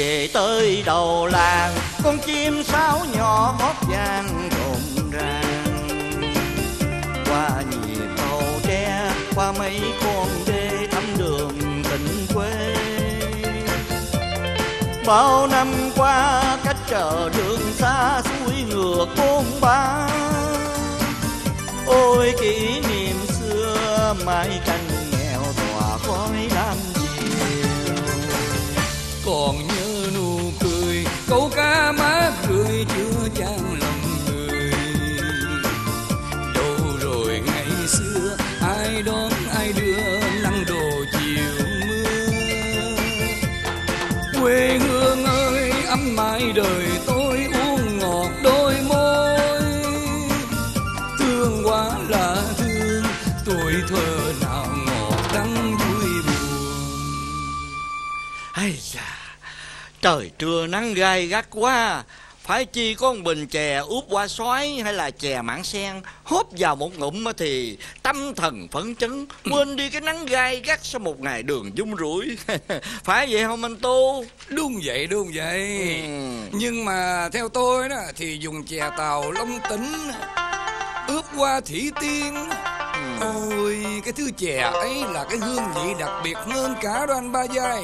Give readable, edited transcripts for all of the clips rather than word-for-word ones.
về tới đầu làng, con chim sáo nhỏ hót vang rộn ràng. Qua nhịp cầu tre, qua mấy con đê thăm đường tình quê. Bao năm qua cách chợ đường xa xuôi ngược bôn ba. Ôi kỷ niệm xưa mái tranh nghèo tỏa khói lam chiều. Còn nhớ nụ cười câu cá mát rượi chưa chan lòng người. Đâu rồi ngày xưa ai đón ai đưa nắng đồ chiều mưa. Quê hương ơi ấm mãi đời tôi uống ngọt đôi môi. Thương quá là thương tuổi thơ nào ngọt đắng vui buồn. Ây da, trời trưa nắng gai gắt quá. Phải chi có một bình chè úp hoa xoái hay là chè mảng sen, húp vào một ngụm thì tâm thần phấn chấn, quên đi cái nắng gai gắt sau một ngày đường dung rủi. Phải vậy không anh Tu? Đúng vậy, đúng vậy. Nhưng mà theo tôi đó thì dùng chè tàu Long Tỉnh ướp qua thủy tiên. Ôi cái thứ chè ấy là cái hương vị đặc biệt hơn cả đó anh Ba Giai.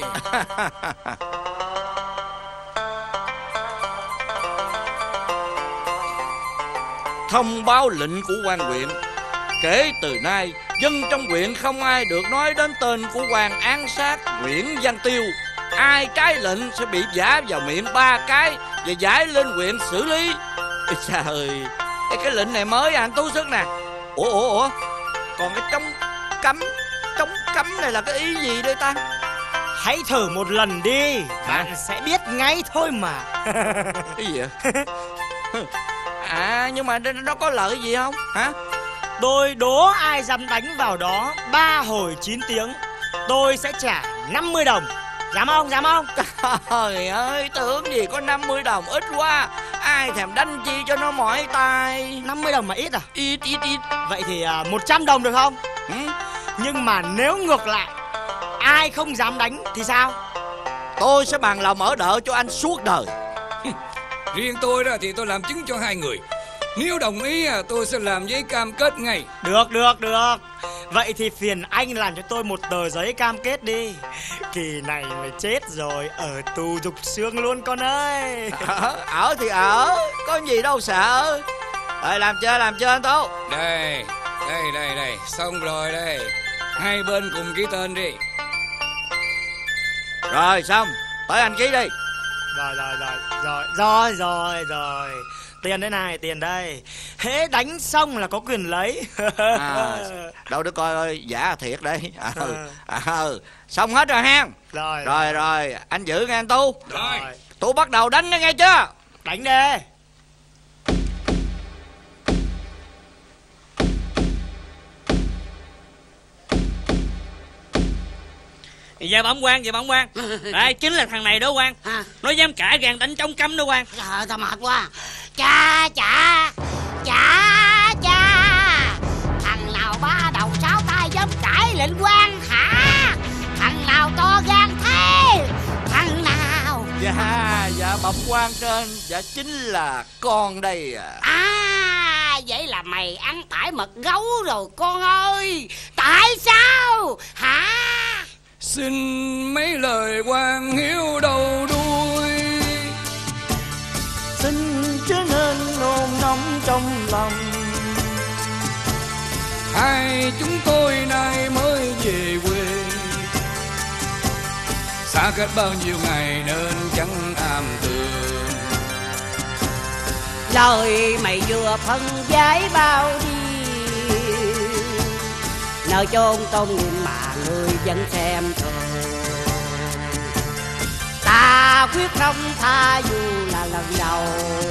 Thông báo lệnh của quan huyện, kể từ nay dân trong huyện không ai được nói đến tên của quan án sát Nguyễn Văn Tiêu. Ai trái lệnh sẽ bị vả vào miệng 3 cái và giải lên huyện xử lý. Trời, cái lệnh này mới à anh Tú Sức nè. Ủa còn cái chống cấm này là cái ý gì đây ta? Hãy thử một lần đi, bạn sẽ biết ngay thôi mà. Cái gì vậy? À nhưng mà nó có lợi gì không hả? Tôi đố ai dám đánh vào đó 3 hồi 9 tiếng, tôi sẽ trả 50 đồng. Dám không? Dám không? Trời ơi, tưởng gì có 50 đồng ít quá. Ai thèm đánh chi cho nó mỏi tay. 50 đồng mà ít à? Ít. Vậy thì 100 đồng được không? Nhưng mà nếu ngược lại, ai không dám đánh thì sao? Tôi sẽ bằng lòng ở đợi cho anh suốt đời. Riêng tôi đó thì tôi làm chứng cho 2 người. Nếu đồng ý tôi sẽ làm giấy cam kết ngay. Được. Vậy thì phiền anh làm cho tôi một tờ giấy cam kết đi. Kỳ này mày chết rồi, ở tù dục xương luôn con ơi. Ở thì ở, có gì đâu sợ. Rồi làm chơi anh Tú. Đây, xong rồi đây. Hai bên cùng ký tên đi. Rồi xong, tới anh ký đi. Rồi. Tiền đây này, tiền đây. Hễ đánh xong là có quyền lấy. Đâu để coi ơi, giả thiệt đây. Xong hết rồi ha. Rồi, anh giữ nghe anh Tu. Rồi. Tu bắt đầu đánh đó nghe chưa? Đánh đi. Dạ bẩm quan. Đây chính là thằng này đó quan. Nó dám cãi gan đánh trống cấm đó quan. Trời ơi, tao mệt quá. Chà. Thằng nào 3 đầu 6 tay dám cãi lệnh quan hả? Thằng nào to gan thế? Thằng nào? Dạ bẩm quan trên. Dạ chính là con đây à. Vậy là mày ăn tải mật gấu rồi con ơi. Tại sao hả? Xin mấy lời quan hiếu đầu đuôi. Xin chớ nên nôn nóng trong lòng. Hai chúng tôi nay mới về quê, xa cách bao nhiêu ngày nên chẳng am tường. Lời mày vừa phân giải bao điều, nơi chôn tôn nghiêm mà người vẫn xem thường. Ta quyết không tha dù là lần đầu,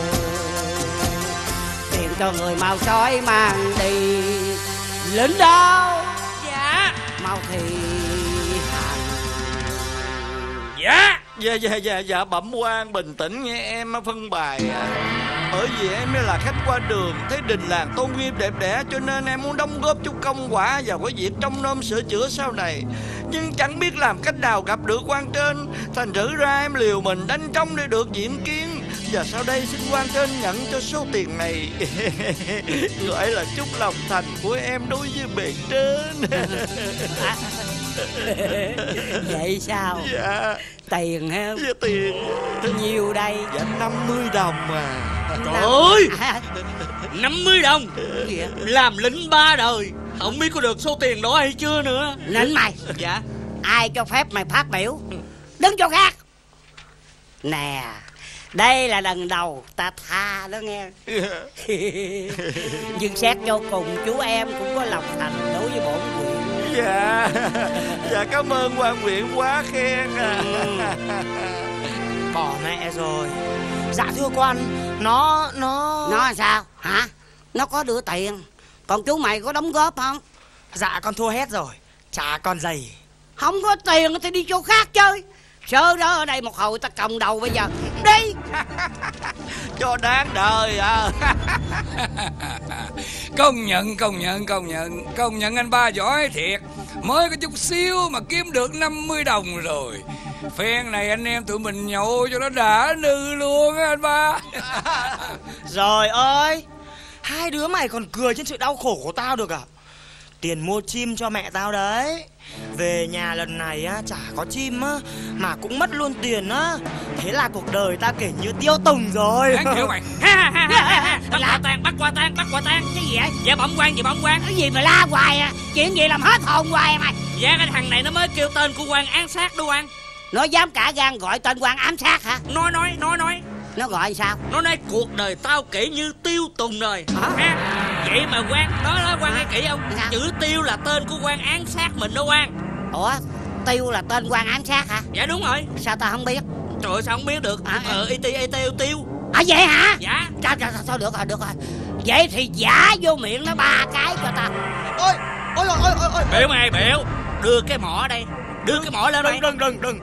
tiền cho người mau sói mang đi. Lính đâu? Dạ. Mau thì hành. Dạ. Dạ bẩm quan bình tĩnh nghe em phân bài Bởi vì em là khách qua đường, thấy đình làng tôn nghiêm đẹp đẽ, cho nên em muốn đóng góp chút công quả vào cái việc trông nom sửa chữa sau này. Nhưng chẳng biết làm cách nào gặp được quan trên, thành thử ra em liều mình đánh trống để được diện kiến. Và sau đây xin quan trên nhận cho số tiền này gọi là chút lòng thành của em đối với bề trên. Vậy sao? Dạ. Tiền ha? Dạ tiền. Nhiêu đây? Dạ 50 đồng mà. Trời ơi, 50 đồng làm lính 3 đời, không biết có được số tiền đó hay chưa nữa. Nên mày. Dạ. Ai cho phép mày phát biểu? Đứng chỗ khác. Nè, đây là lần đầu ta tha đó nghe. Nhưng xét vô cùng chú em cũng có lòng thành đối với bổn huyện. Dạ cảm ơn quan huyện quá khen. Bỏ mẹ rồi. Dạ thưa quan, nó Nó sao hả? Nó có đưa tiền, còn chú mày có đóng góp không? Dạ con thua hết rồi, chả còn giày. Không có tiền thì đi chỗ khác chơi. Sơ đó ở đây một hồi ta còng đầu bây giờ. Đi. Cho đáng đời à. Công nhận anh ba giỏi thiệt. Mới có chút xíu mà kiếm được 50 đồng rồi. Phen này anh em tụi mình nhậu cho nó đã nư luôn á anh ba. Trời ơi, hai đứa mày còn cười trên sự đau khổ của tao được à? Tiền mua chim cho mẹ tao đấy. Về nhà lần này á, chả có chim á, mà cũng mất luôn tiền á. Thế là cuộc đời ta kể như tiêu tùng rồi. Đáng chịu mày. Bắt quả tang. Cái gì vậy? Dạ bẩm quan. Cái gì mà la hoài à? Chuyện gì làm hết hồn hoài mày? Dạ cái thằng này nó mới kêu tên của quan án sát đó quan. Nó dám cả gan gọi tên quan ám sát hả? Nói. Nó gọi sao? Nó nói cuộc đời tao kể như tiêu tùng rồi. Hả? Vậy mà quan đó quan nghe kỹ không? Sao? Chữ tiêu là tên của quan án sát mình đó quan. Ủa, Tiêu là tên quan ám sát hả? Dạ đúng rồi. Sao ta không biết? Trời ơi sao không biết được? Tiêu. À vậy hả? Dạ. Thôi được rồi. Vậy thì giả vô miệng nó 3 cái cho ta. Ôi. Biểu mày biểu. Đưa cái mỏ đây. Đưa cái mỏ lên đây. Đừng.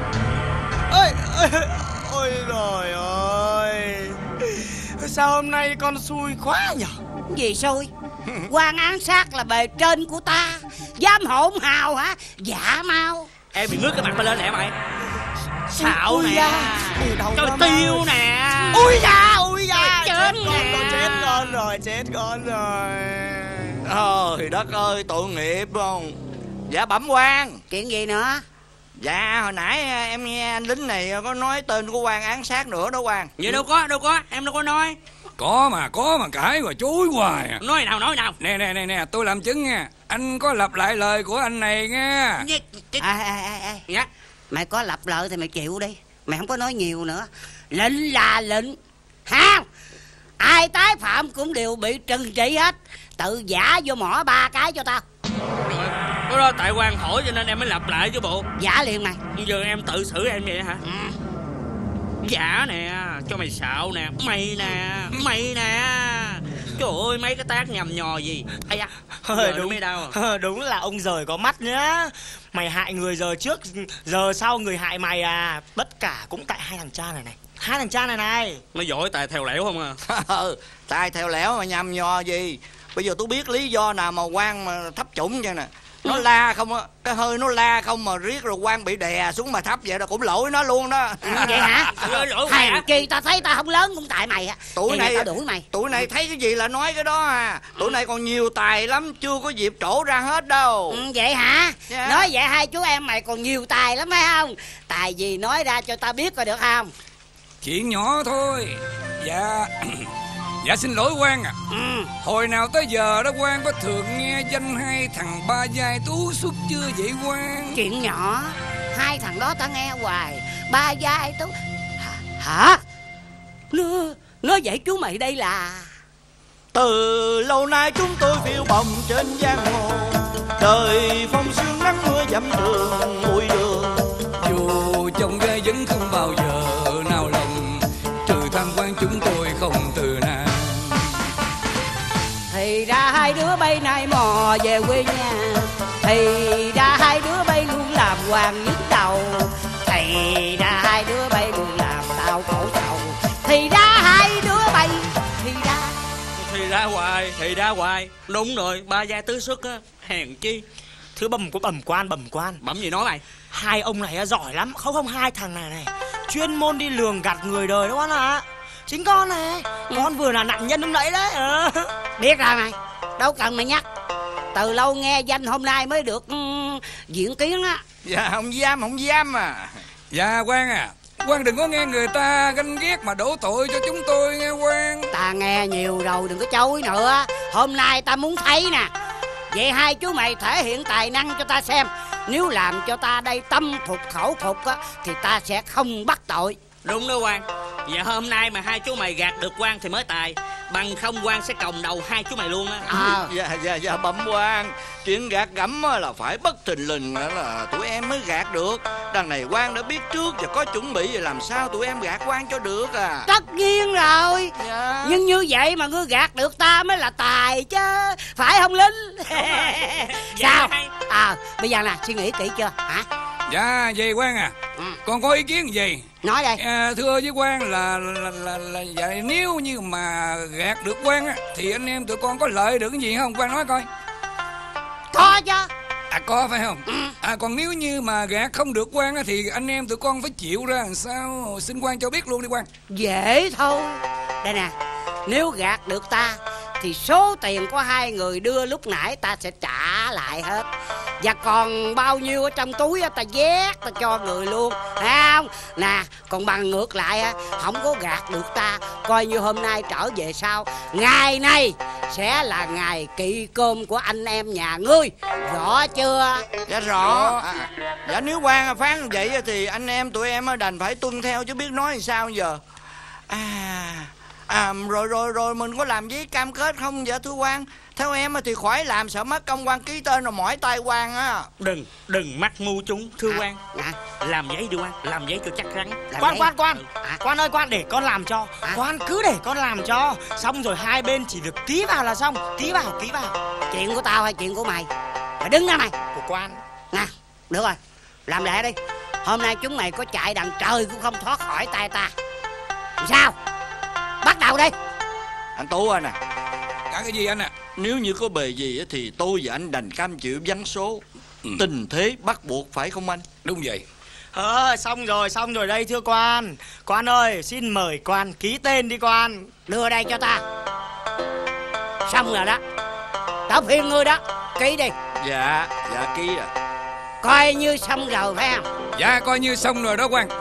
Ôi trời ơi. Sao hôm nay con xui quá nhở? Gì xui? Quan án sát là bề trên của ta, dám hỗn hào hả? Giả mau. Em bị ngước cái mặt mày lên nè mày. Xạo nè. Trời Cho Tiêu nè. Ui da. Chết Chết con rồi. Trời đất ơi tội nghiệp không. Dạ bẩm quan. Chuyện gì nữa? Dạ hồi nãy em nghe anh lính này có nói tên của quan án sát nữa đó quan. Vậy đâu có, em đâu có nói. Có mà cãi mà chối hoài à. Nói nào. Nè, tôi làm chứng nha. Anh có lặp lại lời của anh này nha. Ê. Dạ. Mày có lặp lại thì mày chịu đi. Mày không có nói nhiều nữa. Lệnh là lệnh. Ha? Ai tái phạm cũng đều bị trừng trị hết. Tự giả vô mỏ 3 cái cho tao. Có đó tại quan hỏi cho nên em mới lặp lại chứ bộ. Giả liền mày. Giờ em tự xử em vậy hả? Giả nè, cho mày xạo nè. Mày nè. Trời ơi mấy cái tác nhầm nhò gì. Ây da. Đúng là ông giời có mắt nhá. Mày hại người giờ trước, giờ sau người hại mày à. Tất cả cũng tại hai thằng cha này. Nó giỏi tài theo lẻo không à? Tài theo lẻo mà nhầm nhò gì. Bây giờ tôi biết lý do nào mà quan mà thấp chủng vậy nè. Nó la không á, cái hơi nó la không mà riết rồi quan bị đè xuống mà thấp vậy đó cũng lỗi nó luôn đó. Vậy hả? Lỗi Hèn chi ta thấy ta không lớn cũng tại mày á. Tuổi này tao đuổi mày. Tuổi này thấy cái gì là nói cái đó à. Tuổi này còn nhiều tài lắm, chưa có dịp trổ ra hết đâu. Vậy hả? Dạ. Nói vậy hai chú em mày còn nhiều tài lắm phải không? Tài gì nói ra cho ta biết coi được không? Chuyện nhỏ thôi. Dạ xin lỗi quan à. Hồi nào tới giờ đó quan có thường nghe danh hai thằng Ba Giai Tú Xuất chưa vậy quan? Chuyện nhỏ. Hai thằng đó ta nghe hoài. Ba Giai Tú. Hả? Nó vậy chú mày đây là... Từ lâu nay chúng tôi phiêu bồng trên giang hồ, đời phong sương nắng mưa dặm đường bụi đường. Dù trong gai vẫn không bao giờ nào lòng, trừ tham quan chúng tôi không từ nào. Thì ra hai đứa bay nay mò về quê nhà. Thì ra hai đứa bay luôn làm hoàng nhức đầu. Thì ra đa hoài. Đúng rồi, ba gia tứ xuất á, hèn chi. Thứ bẩm quan. Bẩm gì nói mày? Hai ông này giỏi lắm. Không, hai thằng này chuyên môn đi lường gạt người đời đó con ạ. Chính con này, con vừa là nạn nhân lúc nãy đấy. Biết rồi mày, đâu cần mày nhắc. Từ lâu nghe danh hôm nay mới được diễn kiến á. Dạ không dám mà. Dạ quan à, quan đừng có nghe người ta ganh ghét mà đổ tội cho chúng tôi nghe quan. Ta nghe nhiều rồi, đừng có chối nữa. Hôm nay ta muốn thấy nè. Vậy hai chú mày thể hiện tài năng cho ta xem. Nếu làm cho ta đây tâm phục khẩu phục á, thì ta sẽ không bắt tội. Đúng đó quan. Dạ hôm nay mà hai chú mày gạt được quan thì mới tài. Bằng không quan sẽ còng đầu hai chú mày luôn á. Dạ bẩm quan. Chuyện gạt gẫm là phải bất thình lình là tụi em mới gạt được. Đằng này quan đã biết trước và có chuẩn bị, rồi làm sao tụi em gạt quan cho được à? Tất nhiên rồi. Dạ. Nhưng như vậy mà ngươi gạt được ta mới là tài chứ, phải không Linh? Sao? Bây giờ nè, suy nghĩ kỹ chưa hả? Dạ vậy quan à, con có ý kiến gì? Nói đây. Thưa với quan là vậy, nếu như mà gạt được quan á thì anh em tụi con có lợi được cái gì không? Quan nói coi. Có chứ. Có phải không? Còn nếu như mà gạt không được quan á thì anh em tụi con phải chịu ra làm sao? Xin quan cho biết luôn đi quan. Dễ thôi. Đây nè, nếu gạt được ta thì số tiền của hai người đưa lúc nãy ta sẽ trả lại hết. Và còn bao nhiêu ở trong túi ta vét ta cho người luôn, thấy không? Nè, còn bằng ngược lại không có gạt được ta, coi như hôm nay trở về sau, ngày này sẽ là ngày kỵ cơm của anh em nhà ngươi, rõ chưa? Dạ rõ. Dạ nếu quan phán vậy thì anh em tụi em đành phải tuân theo chứ biết nói làm sao giờ. Rồi mình có làm giấy cam kết không vậy thưa quan? Theo em thì khỏi làm, sợ mất công quan ký tên rồi mỏi tay quan á. Đừng mắc mưu chúng thưa quan. Làm giấy đi quan, làm giấy cho chắc chắn. Quan ơi, quan để con làm cho. Quan cứ để con làm cho. Xong rồi hai bên chỉ việc ký vào là xong. Ký vào. Chuyện của tao hay chuyện của mày? Mày đứng ra mày. Của quan. Nè, được rồi, làm lẹ đi. Hôm nay chúng mày có chạy đằng trời cũng không thoát khỏi tay ta. Làm sao? Bắt đầu đi. Anh Tú nè. Cả cái gì anh à? Nếu như có bề gì thì tôi và anh đành cam chịu vắng số. Tình thế bắt buộc phải không anh? Đúng vậy. Xong rồi đây thưa quan. Quan ơi, xin mời quan ký tên đi quan. Đưa đây cho ta. Xong rồi đó. Tao phiền ngươi đó, ký đi. Dạ ký rồi. Coi như xong rồi phải không? Dạ coi như xong rồi đó quan.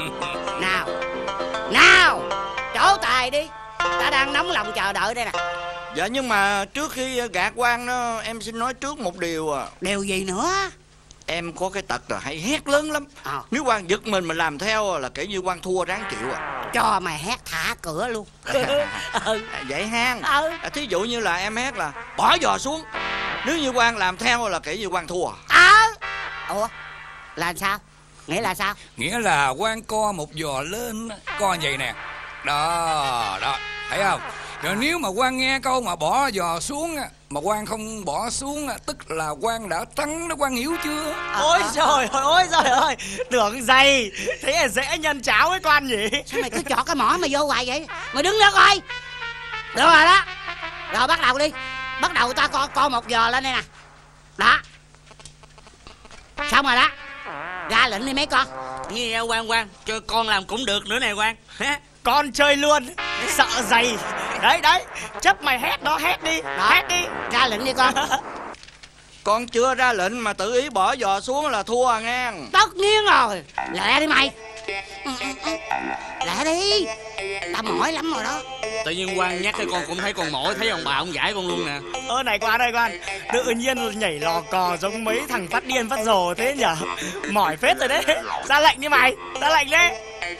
Nào, trổ tài đi. Ta đang nóng lòng chờ đợi đây nè. Dạ nhưng mà trước khi gạt quan đó, em xin nói trước một điều à. Điều gì nữa? Em có cái tật là hay hét lớn lắm. Nếu quan giật mình mà làm theo là kể như quan thua ráng chịu à. Cho mày hét thả cửa luôn. Vậy hang. Thí dụ như là em hét là bỏ giò xuống. Nếu như quan làm theo là kể như quan thua. Ủa là sao? Nghĩa là sao? Nghĩa là quan co một giò lên, co vậy nè. Đó, thấy không? Rồi nếu mà quan nghe câu mà bỏ giò xuống mà quan không bỏ xuống tức là quan đã thắng đó, quan hiểu chưa? Ôi trời ơi, tưởng dày. Thế là dễ nhân cháo với quan nhỉ? Sao mày cứ chọt cái mỏ mày vô hoài vậy? Mày đứng đó coi. Được rồi đó. Rồi bắt đầu đi. Bắt đầu ta co một giò lên đây nè. Đó. Xong rồi đó. Ra lệnh đi mấy con. Nghe quan, cho con làm cũng được nữa nè quan. Con chơi luôn. Sợ dày. Đấy, chấp mày hét đó, hét đi. Hét đi. Ra lệnh đi con. Con chưa ra lệnh mà tự ý bỏ giò xuống là thua à nghe. Tất nhiên rồi. Lẹ đi mày. Lẹ đi. Tao mỏi lắm rồi đó. Tự nhiên quan nhắc cái con cũng thấy con mỏi, thấy ông bà ông giải con luôn nè. Này quan, tự nhiên nhảy lò cò giống mấy thằng phát điên phát rồ thế nhở. Mỏi phết rồi đấy. Ra lệnh đi mày, ra lệnh đấy.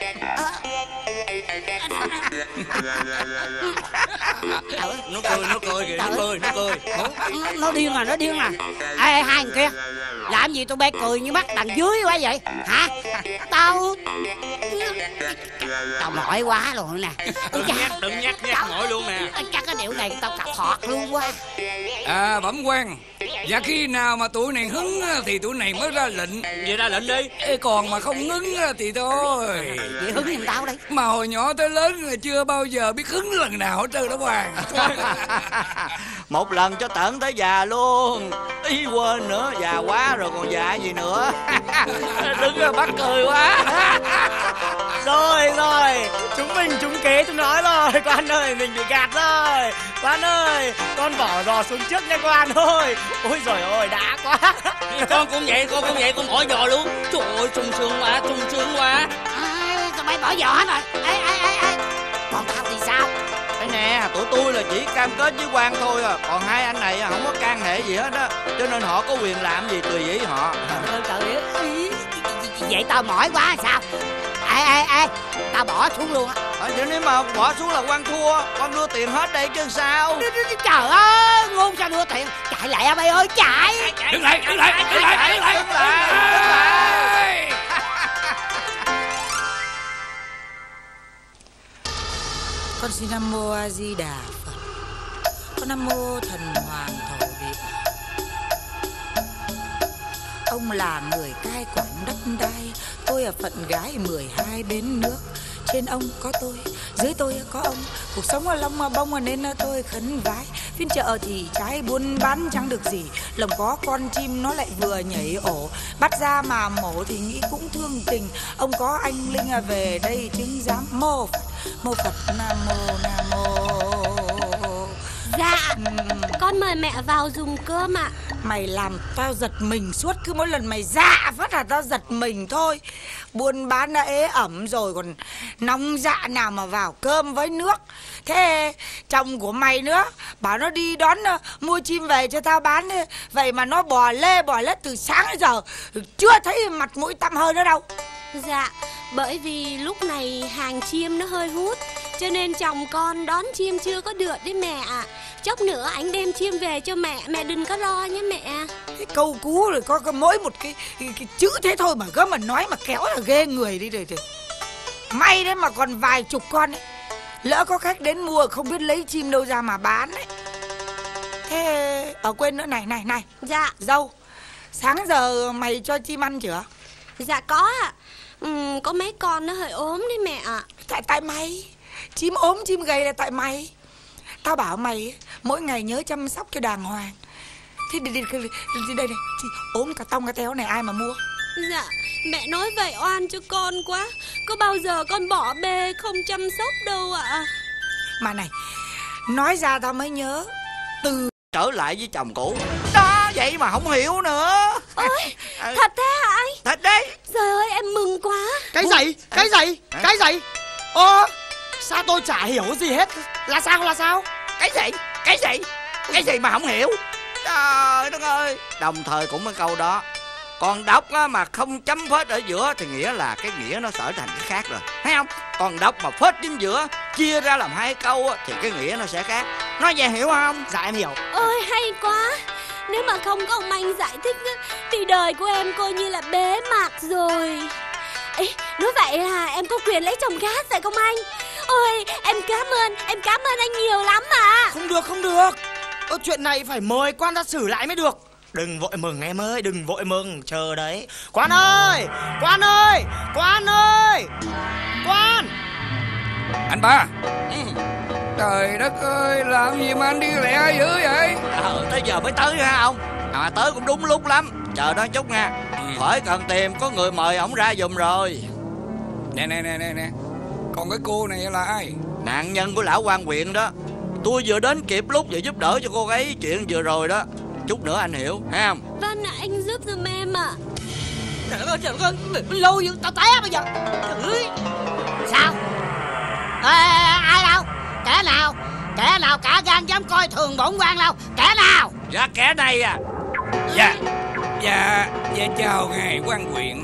Nó cười kìa, nó cười. Nó điên à. Ê, hai thằng kia, làm gì tụi bay cười như mắt đằng dưới quá vậy hả? Tao mỏi quá rồi nè. Đừng nhắc mỏi luôn nè. Chắc cái điệu này tao cặp thọt luôn quá. Bẩm quan, Và khi nào mà tụi này hứng thì tụi này mới ra lệnh. Vậy ra lệnh đi. Ê, còn mà không hứng thì thôi. Vậy hứng giùm tao đây. Mà hồi nhỏ tới lớn chưa bao giờ biết hứng lần nào hết trơn đó Hoàng. Một lần cho tận tới già luôn. Ý quên nữa, già quá rồi còn già gì nữa. Đứng ra bắt cười quá. Rồi, chúng mình trúng kế chúng nói rồi. Quan ơi, mình bị gạt rồi. Quan ơi, con bỏ giò xuống trước nha Quan ơi. Ôi giời ơi, đã quá. Con cũng vậy, con bỏ giò luôn. Trời ơi, sung sướng quá. Tụi bay bỏ giò hết rồi. Ê, còn tao thì sao? Đây nè, tụi tôi là chỉ cam kết với Quang thôi à. Còn hai anh này không có can hệ gì hết á. Cho nên họ có quyền làm gì tùy ý họ. Trời ơi, vậy tao mỏi quá sao? Ê, tao bỏ xuống luôn á. Vậy nếu mà bỏ xuống là Quang thua. Con đưa tiền hết đây chứ sao. Trời ơi, ngu sao đưa tiền. Chạy lại bay ơi, chạy. Đứng lại. Con xin Nam Mô A Di Đà Phật. Con Nam Mô Thần Hoàng Thổ Địa. Ông là người cai quản đất đai, tôi là phận gái 12 bến nước. Trên ông có tôi, dưới tôi có ông. Cuộc sống ở lông mà bông nên tôi khấn vái. Phiên chợ thì trái buôn bán chẳng được gì. Lồng có con chim nó lại vừa nhảy ổ. Bắt ra mà mổ thì nghĩ cũng thương tình. Ông có anh linh về đây chứng giám. Mô Phật, Nam Mô. Dạ, con mời mẹ vào dùng cơm ạ. Mày làm tao giật mình suốt. Cứ mỗi lần mày dạ phát là tao giật mình thôi. Buôn bán đã ế ẩm rồi, còn nóng dạ nào mà vào cơm với nước. Thế chồng của mày nữa bảo nó đi đón mua chim về cho tao bán. Vậy mà nó bò lết từ sáng đến giờ, chưa thấy mặt mũi tăm hơi nữa đâu. Dạ, bởi vì lúc này hàng chim nó hơi hút, cho nên chồng con đón chim chưa có được đấy mẹ ạ. Chốc nữa anh đem chim về cho mẹ đừng có lo nhé mẹ. Cái câu cú rồi có mỗi một cái chữ thế thôi mà gớm mà nói mà kéo là ghê người đi rồi. May đấy mà còn vài chục con ấy. Lỡ có khách đến mua không biết lấy chim đâu ra mà bán ấy. Thế quên nữa này. Dạ. Dâu, sáng giờ mày cho chim ăn chưa? Dạ có ạ. Có mấy con nó hơi ốm đấy mẹ ạ. Tại mày. Chim ốm chim gầy là tại mày. Tao bảo mày mỗi ngày nhớ chăm sóc cho đàng hoàng. Thế đây này, ốm cả tông cả téo này ai mà mua? Dạ, mẹ nói vậy oan cho con quá. Có bao giờ con bỏ bê không chăm sóc đâu ạ. Mà này, nói ra tao mới nhớ. Từ trở lại với chồng cũ đó, vậy mà không hiểu nữa. Ôi, thật thế hả anh? Thật đấy. Trời ơi, em mừng quá. Cái gì? Sao tôi chả hiểu gì hết. Là sao? Cái gì mà không hiểu. Trời đất ơi. Đồng thời cũng cái câu đó, còn đọc á, mà không chấm phết ở giữa thì nghĩa là cái nghĩa nó trở thành cái khác rồi, thấy không? Còn đọc mà phết chính giữa, chia ra làm hai câu á, thì cái nghĩa nó sẽ khác. Nói vậy hiểu không? Dạ em hiểu. Ôi hay quá. Nếu mà không có ông anh giải thích á, thì đời của em coi như là bế mạc rồi. Ê, nói vậy là em có quyền lấy chồng khác phải không anh? Ôi em cảm ơn anh nhiều lắm mà. Không được. Chuyện này phải mời quan ra xử lại mới được. Đừng vội mừng em ơi, đừng vội mừng. Chờ đấy. Quan ơi. Anh ba. Trời đất ơi, làm gì mà anh đi lẹ dữ vậy? Tới giờ mới tới hả ông? Tới cũng đúng lúc lắm. Chờ đó chút nha. Khỏi cần tìm, có người mời ổng ra giùm rồi. Nè. Còn cái cô này là ai? Nạn nhân của lão quan huyện đó. Tôi vừa đến kịp lúc vừa giúp đỡ cho cô ấy chuyện vừa rồi đó. Chút nữa anh hiểu, thấy không? Vâng ạ, anh giúp giùm em ạ. Trời ơi, lâu dữ, tao té bây giờ. Trời ơi. Sao? Ai đâu? Kẻ nào cả gan dám coi thường bổn quan đâu? Kẻ nào? Dạ kẻ này à. Dạ chào ngài quan huyện.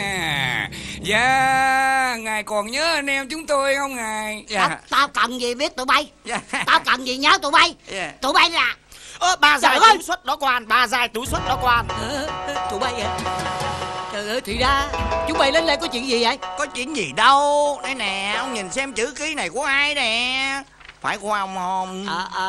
Dạ, ngài còn nhớ anh em chúng tôi không ngài? Dạ. Tao cần gì biết tụi bay. Tao cần gì nhớ tụi bay. Tụi bay là bà giải túi suất đó quan. Tụi bay à? Trời ơi, thì ra chúng bay lên đây có chuyện gì vậy? Có chuyện gì đâu. Đây nè, ông nhìn xem chữ ký này của ai nè. Phải của ông không?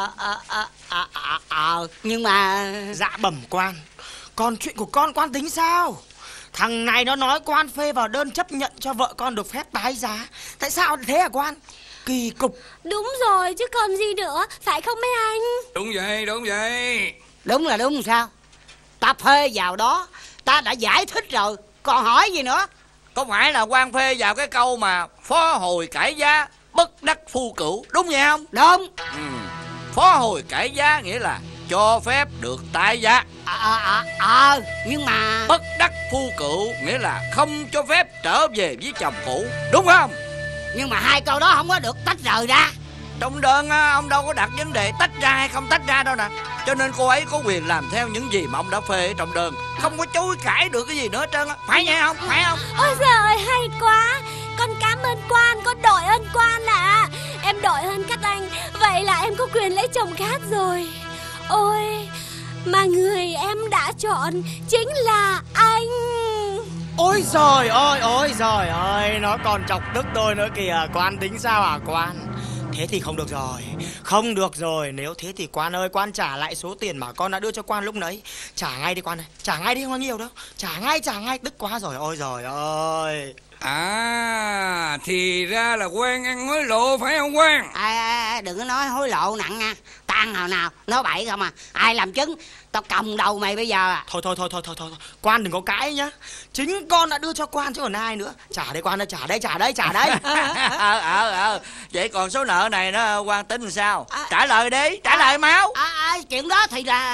Nhưng mà... Dạ bẩm quan, còn chuyện của con tính sao? Thằng này nó nói quan phê vào đơn chấp nhận cho vợ con được phép tái giá. Tại sao thế hả quan? Kỳ cục. Đúng rồi chứ còn gì nữa, phải không mấy anh? Đúng vậy, đúng vậy. Đúng là đúng sao? Ta phê vào đó, ta đã giải thích rồi, còn hỏi gì nữa? Có phải là quan phê vào cái câu mà phó hồi cải giá bất đắc phu cửu, đúng vậy không? Đúng. Phó hồi cải giá nghĩa là cho phép được tái giá. Nhưng mà... Bất đắc phu cửu nghĩa là không cho phép trở về với chồng cũ, đúng không? Nhưng mà hai câu đó không có được tách rời ra. Trong đơn ông đâu có đặt vấn đề tách ra hay không tách ra đâu nè. Cho nên cô ấy có quyền làm theo những gì mà ông đã phê ở trong đơn, không có chối cãi được cái gì nữa hết trơn á. Phải vậy không? Phải không? Ôi giời ơi, hay quá. Con cảm ơn quan, con đội ơn quan ạ. Em đội ơn các anh. Vậy là em có quyền lấy chồng khác rồi. Ôi, mà người em đã chọn chính là anh. Ôi giời ơi, nó còn chọc tức tôi nữa kìa. Quan tính sao hả quan? Thế thì không được rồi. Không được rồi. Nếu thế thì quan ơi, quan trả lại số tiền mà con đã đưa cho quan lúc nãy. Trả ngay đi quan ơi. Trả ngay đi, không có nhiều đâu. Trả ngay, tức quá rồi. Ôi giời ơi. À, thì ra là quan ăn hối lộ phải không quan? Đừng có nói hối lộ nặng nha. Tan hồi nào nói bậy không à. Ai làm chứng, tao còng đầu mày bây giờ à. Thôi, quan đừng có cãi nhá. Chính con đã đưa cho quan chứ còn ai nữa. Trả đây quan ơi, trả đây. Vậy còn số nợ này nó quan tính làm sao? Trả lời đi, trả lời máu. Chuyện đó thì là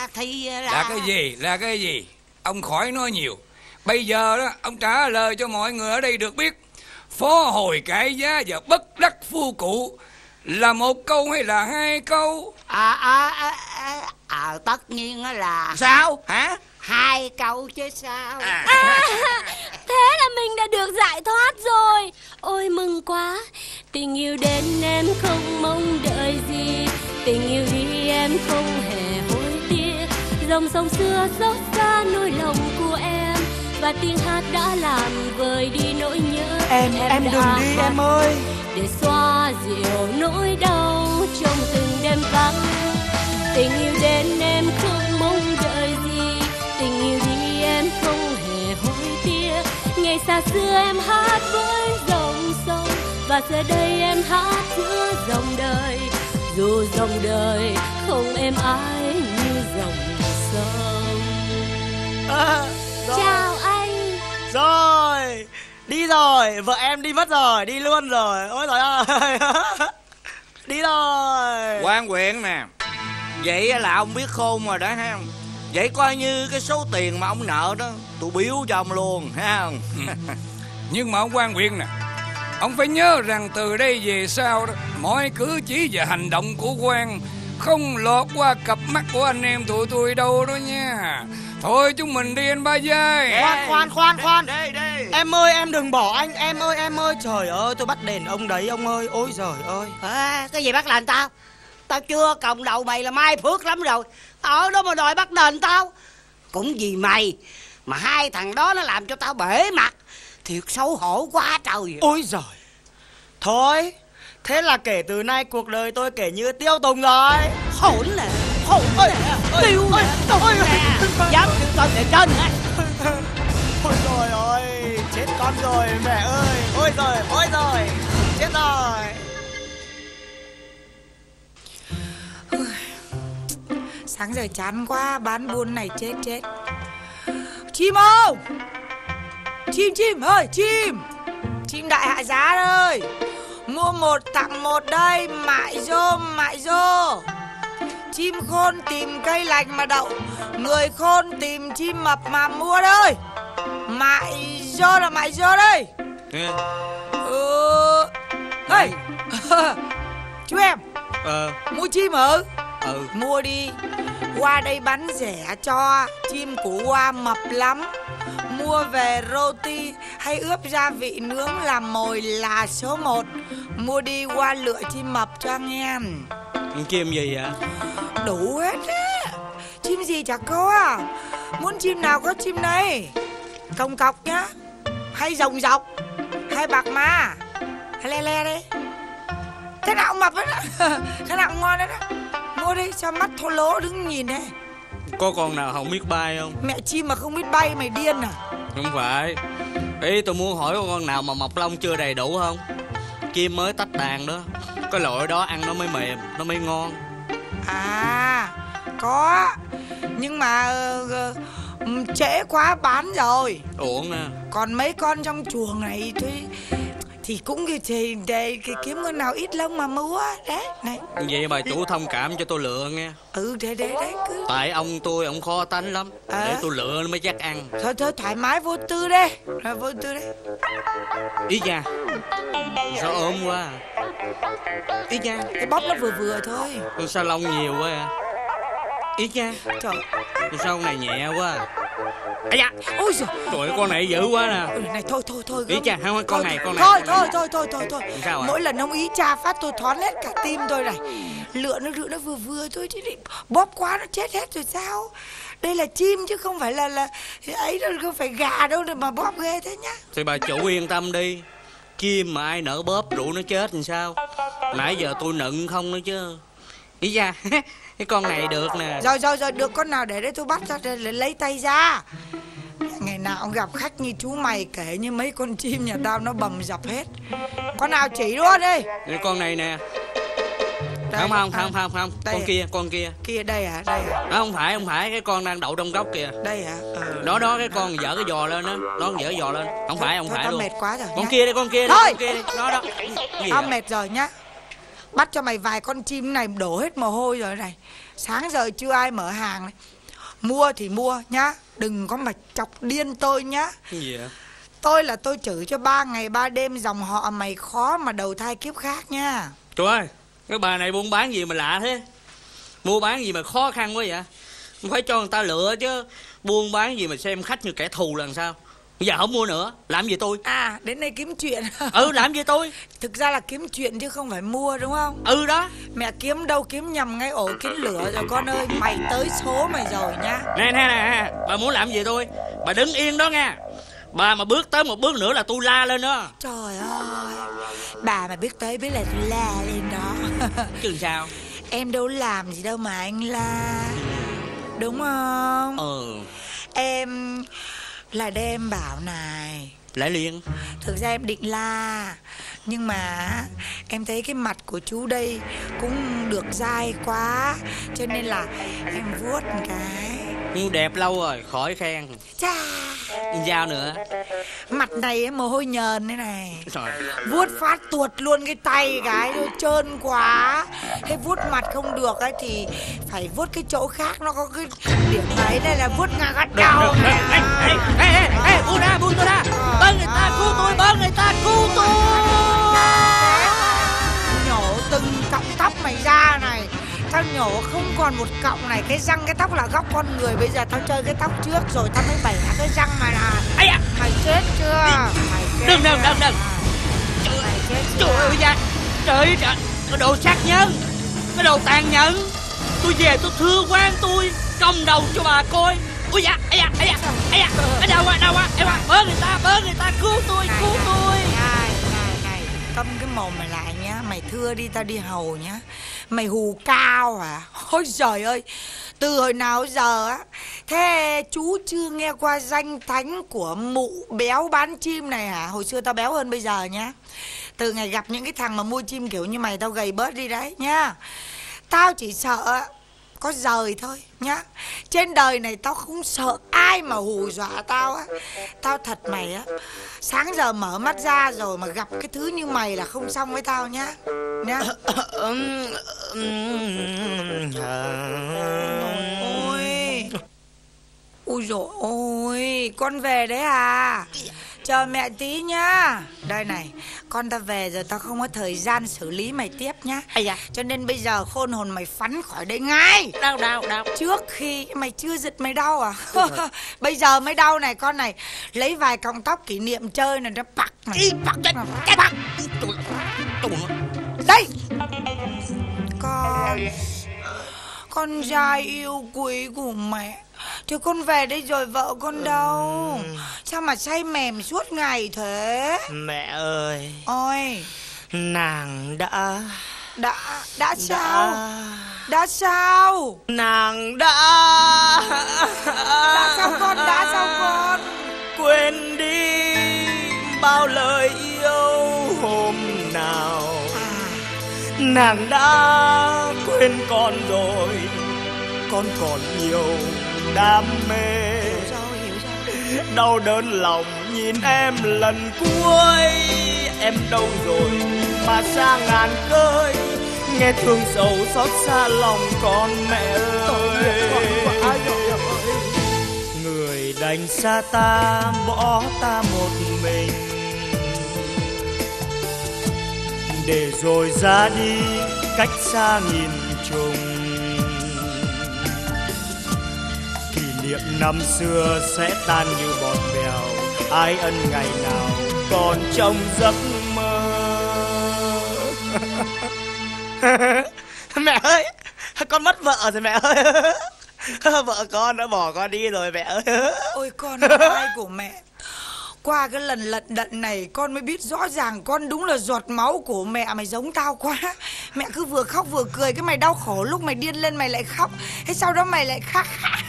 Là cái gì? Ông khỏi nói nhiều. Bây giờ đó, ông trả lời cho mọi người ở đây được biết. Phó hồi cải giá và bất đắc phu cụ là một câu hay là hai câu? Tất nhiên là... Sao? Hả? Hai câu chứ sao. Thế là mình đã được giải thoát rồi. Ôi mừng quá. Tình yêu đến em không mong đợi gì. Tình yêu đi em không hề hối tiếc. Dòng sông xưa xót xa nỗi lòng của em. Và tiếng hát đã làm vơi đi nỗi nhớ. Em đừng đi em ơi. Để xoa dịu nỗi đau trong từng đêm vắng. Tình yêu đến em không mong đợi gì. Tình yêu đi em không hề hối tiếc. Ngày xa xưa em hát với dòng sông. Và giờ đây em hát giữa dòng đời. Dù dòng đời không êm ái như dòng sông. Chào anh. Rồi, đi rồi, vợ em đi mất rồi, đi luôn rồi. Ôi trời ơi. Đi rồi. Quan huyện nè. Vậy là ông biết khôn rồi đó ha. Vậy coi như cái số tiền mà ông nợ đó tôi biếu cho ông luôn, ha không? Nhưng mà ông quan huyện nè, ông phải nhớ rằng từ đây về sau đó, mọi cử chỉ và hành động của quan không lọt qua cặp mắt của anh em tụi tôi đâu đó nha. Thôi chúng mình đi anh Ba Giai. Khoan. Đi. Em ơi, em đừng bỏ anh. Em ơi. Trời ơi, tôi bắt đền ông đấy ông ơi. Ôi giời ơi. Cái gì bắt đền tao? Tao chưa còng đầu mày là mai phước lắm rồi. Ở đó mà đòi bắt đền tao. Cũng vì mày mà hai thằng đó nó làm cho tao bể mặt. Thiệt xấu hổ quá trời. Ôi giời. Thôi, thế là kể từ nay cuộc đời tôi kể như tiêu tùng rồi. Hỗn nè. Tiêu nè. Tùng nè. Dám kêu tao để trên hả? Ôi trời ơi, chết con rồi mẹ ơi. Ôi giời, chết rồi. Sáng giờ chán quá, bán buôn này chết. Chim ơi, chim ơi, chim đại hạ giá ơi, mua một tặng một đây, mại rô. Chim khôn tìm cây lành mà đậu, người khôn tìm chim mập mà mua đây. Mại rô đây. Ê, chú em, mua chim hả? Mua đi. Qua đây bán rẻ cho. Chim của Hoa mập lắm. Mua về roti hay ướp gia vị nướng làm mồi là số 1. Mua đi qua lựa chim mập cho anh em. Chim gì vậy? Đủ hết á. Chim gì chả có. Muốn chim nào có chim này. Công cọc nhá, hay rồng dọc, hay bạc má, hay le đi. Thế nào cũng mập hết á. Thế nào cũng ngon hết á. Mua đi, sao mắt thô lỗ đứng nhìn đấy. Có con nào không biết bay không? Mẹ chim mà không biết bay mày điên à? Không phải. Ý tôi muốn hỏi có con nào mà mọc lông chưa đầy đủ không? Chim mới tách đàn đó. Cái loại đó ăn nó mới mềm, nó mới ngon. À, có. Nhưng mà trễ quá bán rồi. Uổng nè. Còn mấy con trong chuồng này thì cũng thì để kiếm con nào ít lông mà mua. Đấy, này. Vậy bà chủ thông cảm cho tôi lựa nghe. Đấy cứ. Tại ông tôi, ông khó tánh lắm. Để tôi lựa nó mới chắc ăn. Thôi thoải mái vô tư đi. Vô tư đi. Ý cha, sao ốm quá? Ý cha, Cái bóp nó vừa thôi. sao lông nhiều quá à? Ý cha, Trời. sao con này nhẹ quá à? Ây da. Ôi giời. Trời ơi, con này dữ quá nè. Này thôi. Ý cha, không, con này. Thôi. Sao ạ? Mỗi lần ông ý cha phát tôi thoáng hết cả tim tôi này. Lựa nó vừa thôi chứ bóp quá nó chết hết rồi sao? Đây là chim chứ không phải là ấy đâu, không phải gà đâu mà bóp ghê thế nhá. Thì bà chủ yên tâm đi. Chim mà ai nỡ bóp rượu nó chết làm sao? Nãy giờ tôi nựng không nữa chứ. Ý cha, cái con này được nè. Rồi được con nào để tôi bắt ra để lấy tay ra. Ngày nào ông gặp khách như chú mày kể như mấy con chim nhà tao nó bầm dập hết. Con nào chỉ luôn đi. Cái con này nè. Đây, Không. đây Con kia. Kia đây hả? Đây hả? Đó, không phải cái con đang đậu trong góc kìa. Đây hả? Đó cái con dở cái giò lên đó. Nó dở giò lên. Không phải tao luôn. mệt quá rồi. Con nhá. kia đi, con kia Thôi. đi. Đó. Gì Tao vậy? mệt rồi nhá. Bắt cho mày vài con chim này đổ hết mồ hôi rồi này. Sáng giờ chưa ai mở hàng này. Mua thì mua nhá. Đừng có mà chọc điên tôi nhá. Cái gì vậy? Tôi chửi cho 3 ngày 3 đêm dòng họ mày khó mà đầu thai kiếp khác nha. Trời ơi, cái bà này buôn bán gì mà lạ thế? Mua bán gì mà khó khăn quá vậy? Không phải cho người ta lựa chứ. Buôn bán gì mà xem khách như kẻ thù là làm sao? Bây giờ không mua nữa, làm gì tôi? À, đến đây kiếm chuyện. Làm gì tôi? Thực ra là kiếm chuyện chứ không phải mua đúng không? Đó. Mẹ kiếm đâu kiếm nhầm ngay ổ kiến lửa rồi con ơi. Mày tới số mày rồi nhá. Nè, bà muốn làm gì tôi? Bà đứng yên đó nha. Bà mà bước tới một bước nữa là tôi la lên đó. Trời ơi. Bà mà biết tới biết là tôi la lên đó. Chứ sao? Em đâu làm gì đâu mà anh la. Đúng không? Em là đem bảo này. Lại liền. Thực ra em định la, nhưng mà em thấy cái mặt của chú đây cũng được dai quá, cho nên là em vuốt một cái. Nhưng đẹp lâu rồi, khỏi khen. Chà. Sao nữa? Mặt này mồ hôi nhờn thế này. Trời. Vuốt phát tuột luôn cái tay cái trơn quá. Thế vuốt mặt không được ấy thì phải vuốt cái chỗ khác nó có cái điểm ấy. Đây là vuốt ngang gắt đầu này. Ê, buông tôi ra. Bớt người ta cứu tôi. Nhổ từng cọng tóc mày ra này. Tao nhổ không còn một cọng này. Cái răng cái tóc là góc con người. Bây giờ tao chơi cái tóc trước rồi tao mới bẻ cái răng mà là. Mày chết chưa? Đừng. Mày chết chưa? Trời ơi, trời, cái đồ sát nhân, cái đồ tàn nhẫn. Tôi về tôi thưa quan tôi công đầu cho bà coi. Ui da, đau quá, bớ người ta cứu tôi. Này, câm cái mồm mày lại nhá. Mày thưa đi, tao đi hầu nhá. Mày hù cao à? Ôi giời ơi, từ hồi nào giờ á. Thế chú chưa nghe qua danh thánh của mụ béo bán chim này hả? Hồi xưa tao béo hơn bây giờ nhá. Từ ngày gặp những cái thằng mà mua chim kiểu như mày, tao gầy bớt đi đấy nhá. Tao chỉ sợ có rời thôi nhá. Trên đời này tao không sợ ai mà hù dọa tao á. Tao thật mày á, sáng giờ mở mắt ra rồi mà gặp cái thứ như mày là không xong với tao nhá. Nhá. Ôi dồi ôi, con về đấy à? Chờ mẹ tí nhá. Đây này, con ta về rồi, tao không có thời gian xử lý mày tiếp nhá. Cho nên bây giờ khôn hồn mày phắn khỏi đây ngay. Đau. Trước khi mày chưa giật mày đau à? Bây giờ mới đau này con này. Lấy vài cọng tóc kỷ niệm chơi này, nó bạc này. Bạc. Đây. Con trai yêu quý của mẹ. Chứ con về đây rồi vợ con đâu? Sao mà say mềm suốt ngày thế? Mẹ ơi, Ôi, nàng đã Đã sao? Đã sao? Nàng đã sao con? Đã sao con? Quên đi bao lời yêu hôm nào. Nàng đã quên con rồi. Con còn nhiều đam mê. Hiểu sao? Đau đớn lòng nhìn em lần cuối. Em đâu rồi mà xa ngàn cơi. Nghe thương sầu xót xa lòng con mẹ ơi. Người đành xa ta bỏ ta một mình, để rồi ra đi cách xa nghìn trùng. Kỷ niệm năm xưa sẽ tan như bọt bèo. Ai ân ngày nào còn trong giấc mơ. Mẹ ơi, con mất vợ rồi mẹ ơi. Vợ con đã bỏ con đi rồi mẹ ơi. Ôi con trai của mẹ, qua cái lần lận đận này con mới biết rõ ràng con đúng là giọt máu của mẹ. Mày giống tao quá. Mẹ cứ vừa khóc vừa cười. Cái mày đau khổ lúc mày điên lên mày lại khóc. Thế sau đó mày lại khóc.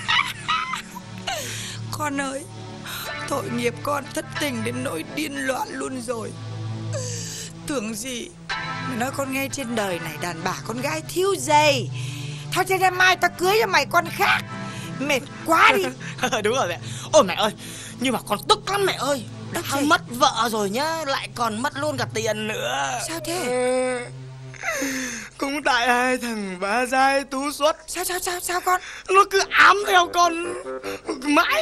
Con ơi, tội nghiệp con thất tình đến nỗi điên loạn luôn rồi. Tưởng gì. Mày nói con nghe, trên đời này đàn bà con gái thiếu gì. Thôi thế ra mai ta cưới cho mày con khác. Mệt quá đi. Đúng rồi mẹ. Ôi mẹ ơi, nhưng mà con tức lắm mẹ ơi. Đã mất vợ rồi nhá, lại còn mất luôn cả tiền nữa. Sao thế? Cũng tại hai thằng bà giai tú xuất. Sao con? Nó cứ ám theo con mãi.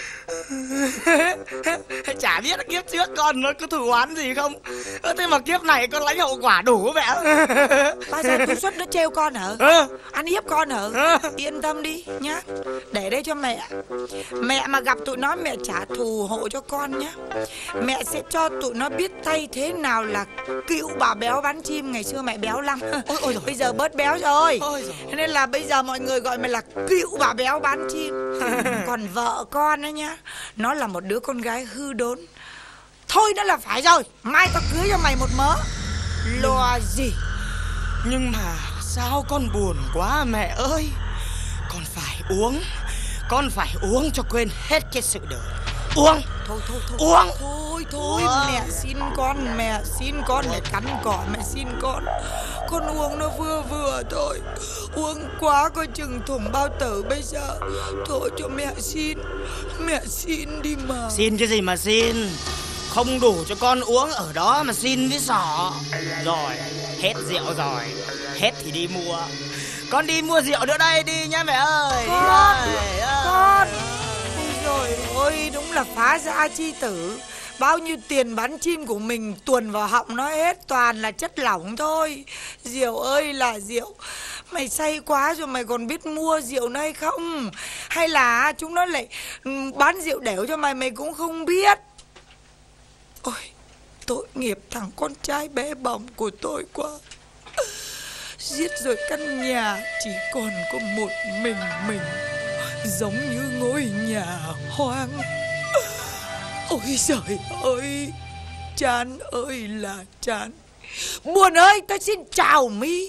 Chả biết kiếp trước con nó có thù oán gì không. Thế mà kiếp này con lãnh hậu quả đủ mẹ. Bà giai tú xuất nó trêu con hả? Ăn hiếp con hả? Yên tâm đi nhá. Để đây cho mẹ. Mẹ mà gặp tụi nó mẹ trả thù hộ cho con nhá. Mẹ sẽ cho tụi nó biết tay thế nào là cựu bà béo bán chim. Ngày xưa mẹ béo lắm. Ôi rồi, bây giờ bớt béo rồi. Thế nên là bây giờ mọi người gọi mày là cựu bà béo bán chim. Còn vợ con ấy nhá, nó là một đứa con gái hư đốn. Thôi đó là phải rồi. Mai tao cưới cho mày một mớ. Lo gì. Nhưng mà sao con buồn quá mẹ ơi. Con phải uống. Con phải uống cho quên hết cái sự đời. Uống. Thôi uống. Thôi mẹ xin con. Mẹ xin con để cắn cỏ. Mẹ xin con. Con uống nó vừa thôi. Uống quá coi chừng thủng bao tử bây giờ. Thôi cho mẹ xin. Mẹ xin đi mà. Xin cái gì mà xin. Không đủ cho con uống ở đó mà xin với sỏ. Rồi, hết rượu rồi. Hết thì đi mua. Con đi mua rượu nữa đây đi nhá mẹ ơi. Con. Ôi trời ơi, đúng là phá gia chi tử. Bao nhiêu tiền bán chim của mình tuồn vào họng nó hết toàn là chất lỏng thôi. Rượu ơi là rượu. Mày say quá rồi mày còn biết mua rượu này không? Hay là chúng nó lại bán rượu đẻo cho mày mày cũng không biết. Ôi, tội nghiệp thằng con trai bé bỏng của tôi quá. Giết rồi căn nhà chỉ còn có một mình. Giống như ngôi nhà hoang. Ôi trời ơi, chán ơi là chán. Buồn ơi, tôi xin chào mi.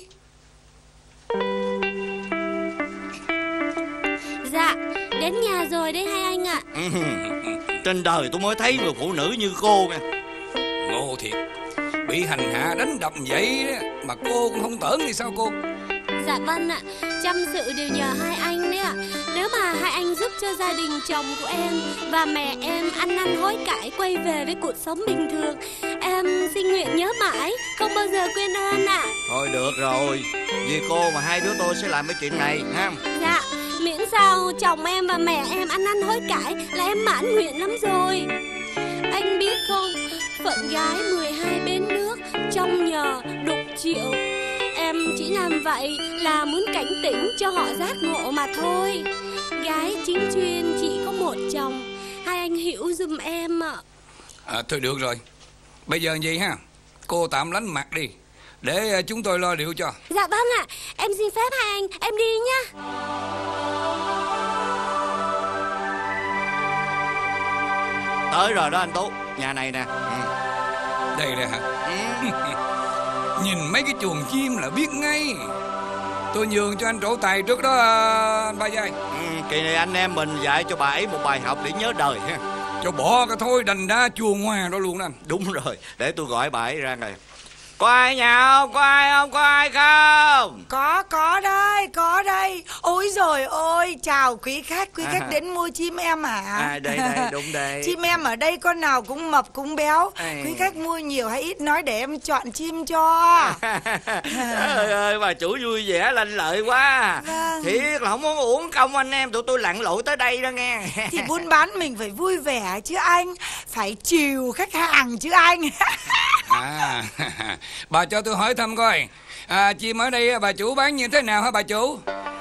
Dạ, đến nhà rồi đấy hai anh ạ. Trên đời tôi mới thấy người phụ nữ như cô nha. Ngộ thiệt. Bị hành hạ đánh đập vậy mà cô cũng không tởn thì sao cô? Dạ vâng ạ, chăm sự đều nhờ hai anh đấy ạ. Nếu mà hai anh giúp cho gia đình chồng của em và mẹ em ăn năn hối cải, quay về với cuộc sống bình thường, em xin nguyện nhớ mãi, không bao giờ quên ơn ạ. Thôi được rồi, vì cô mà hai đứa tôi sẽ làm cái chuyện này ha. Dạ, miễn sao chồng em và mẹ em ăn năn hối cải là em mãn nguyện lắm rồi. Anh biết không, phận gái 12 bến nước, trong nhờ đục chịu. Em chỉ làm vậy là muốn cảnh tỉnh cho họ giác ngộ mà thôi. Gái chính chuyên chỉ có một chồng, hai anh hiểu giùm em ạ. Thôi được rồi. Bây giờ vậy ha, cô tạm lánh mặt đi, để chúng tôi lo liệu cho. Dạ vâng ạ, em xin phép hai anh, em đi nhá. Tới rồi đó anh Tú, nhà này nè. Đây nè hả? Nhìn mấy cái chuồng chim là biết ngay. Tôi nhường cho anh trổ tài trước đó anh Ba Giai. Kỳ này anh em mình dạy cho bà ấy một bài học để nhớ đời ha. Cho bỏ cái thôi, đành đá chuồng hoa đó luôn đó. Đúng rồi, để tôi gọi bà ấy ra rồi. Có ai nhà không? Có ai không? Có ai không? Có đây. Ôi giời ơi, chào quý khách đến mua chim em hả? Đây, đúng đây. Chim em ở đây con nào cũng mập cũng béo. Quý khách mua nhiều hay ít nói để em chọn chim cho. Trời ơi, bà chủ vui vẻ lanh lợi quá. Vâng. Thiệt là không muốn uổng công anh em tụi tôi lặn lội tới đây đó nghe. Thì buôn bán mình phải vui vẻ chứ anh. Phải chiều khách hàng chứ anh. Bà cho tôi hỏi thăm coi, chim ở đây bà chủ bán như thế nào hả bà chủ?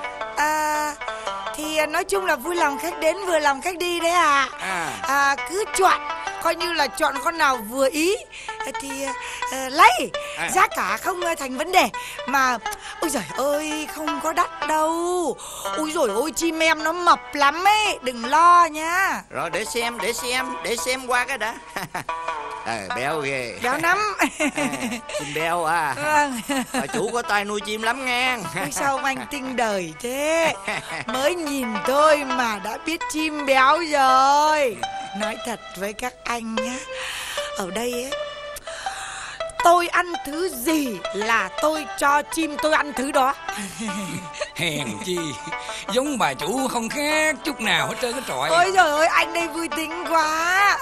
Thì nói chung là vui lòng khách đến vừa lòng khách đi đấy à. Cứ chọn, coi như là chọn con nào vừa ý thì lấy. Giá cả không thành vấn đề. Mà ôi giời ơi, không có đắt đâu. Ôi giời ơi, chim em nó mập lắm ấy, đừng lo nha. Rồi để xem qua cái đã. Béo ghê. Béo lắm. Chim béo à. Vâng. Bà chủ có tay nuôi chim lắm nghe. Ôi sao anh tinh đời thế. Mới nhìn tôi mà đã biết chim béo rồi. Nói thật với các anh nhá, ở đây ấy, tôi ăn thứ gì là tôi cho chim tôi ăn thứ đó. Hèn chi, giống bà chủ không khác chút nào hết trơn cái trọi. Ôi trời ơi, anh đây vui tính quá.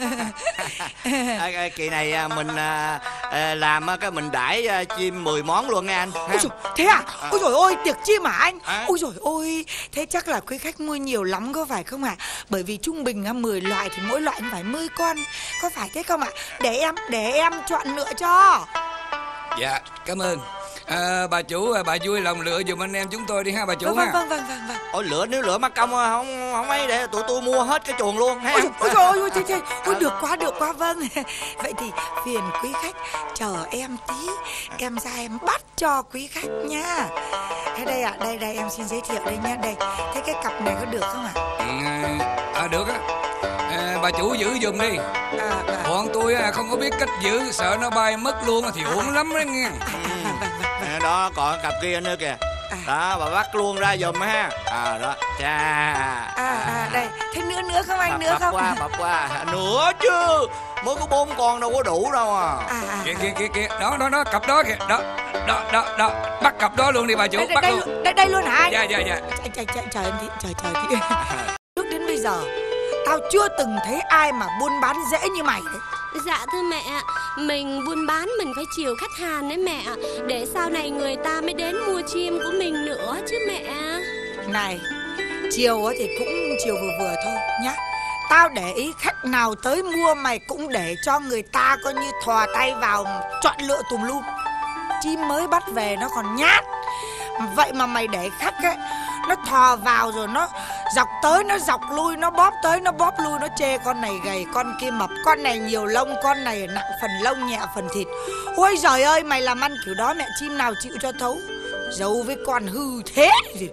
Kỳ này mình làm cái mình đãi chim 10 món luôn nghe anh. Ôi trời, thế à? Ôi trời ơi, tiệc chim hả anh? Ôi trời ơi, thế chắc là quý khách mua nhiều lắm có phải không ạ? Bởi vì trung bình 10 loại thì mỗi loại phải 10 con. Có phải thế không ạ? Để em chọn lựa cho. Dạ, cảm ơn. Bà chủ, bà vui lòng lựa giùm anh em chúng tôi đi ha bà chủ. Vâng. Ôi nếu lựa mắc công không ấy để tụi tôi mua hết cái chuồng luôn ha. Ôi trời ơi, ôi được quá vâng. Vậy thì phiền quý khách chờ em tí, em ra em bắt cho quý khách nha. Thế đây ạ, đây em xin giới thiệu đây nha. Đây, thế cái cặp này có được không ạ? Được á. Bà chủ giữ giùm đi. Bọn tôi không có biết cách giữ, sợ nó bay mất luôn thì uổng lắm đó nghe. Đó còn cặp kia nữa kìa. Đó bà bắt luôn ra giùm ha. Đó cha. Đây, thế nữa không anh, nữa không? Bập qua nữa chứ, mới có 4 con đâu có đủ đâu à. Kìa đó cặp đó kìa. Đó bắt cặp đó luôn đi bà chủ. Bắt luôn. Đây luôn hả anh? Dạ. Chờ em tí, chờ tí. Trước đến bây giờ tao chưa từng thấy ai mà buôn bán dễ như mày đấy. Dạ thưa mẹ, mình buôn bán mình phải chiều khách hàng đấy mẹ, để sau này người ta mới đến mua chim của mình nữa chứ mẹ. Này, chiều thì cũng chiều vừa thôi nhá. Tao để ý khách nào tới mua mày cũng để cho người ta coi như thò tay vào chọn lựa tùm lum. Chim mới bắt về nó còn nhát. Vậy mà mày để khách ấy, nó thò vào rồi nó dọc tới nó dọc lui, nó bóp tới nó bóp lui, nó chê con này gầy, con kia mập, con này nhiều lông, con này nặng phần lông nhẹ phần thịt. Ôi giời ơi, mày làm ăn kiểu đó mẹ chim nào chịu cho thấu. Giấu với con hư thế gì.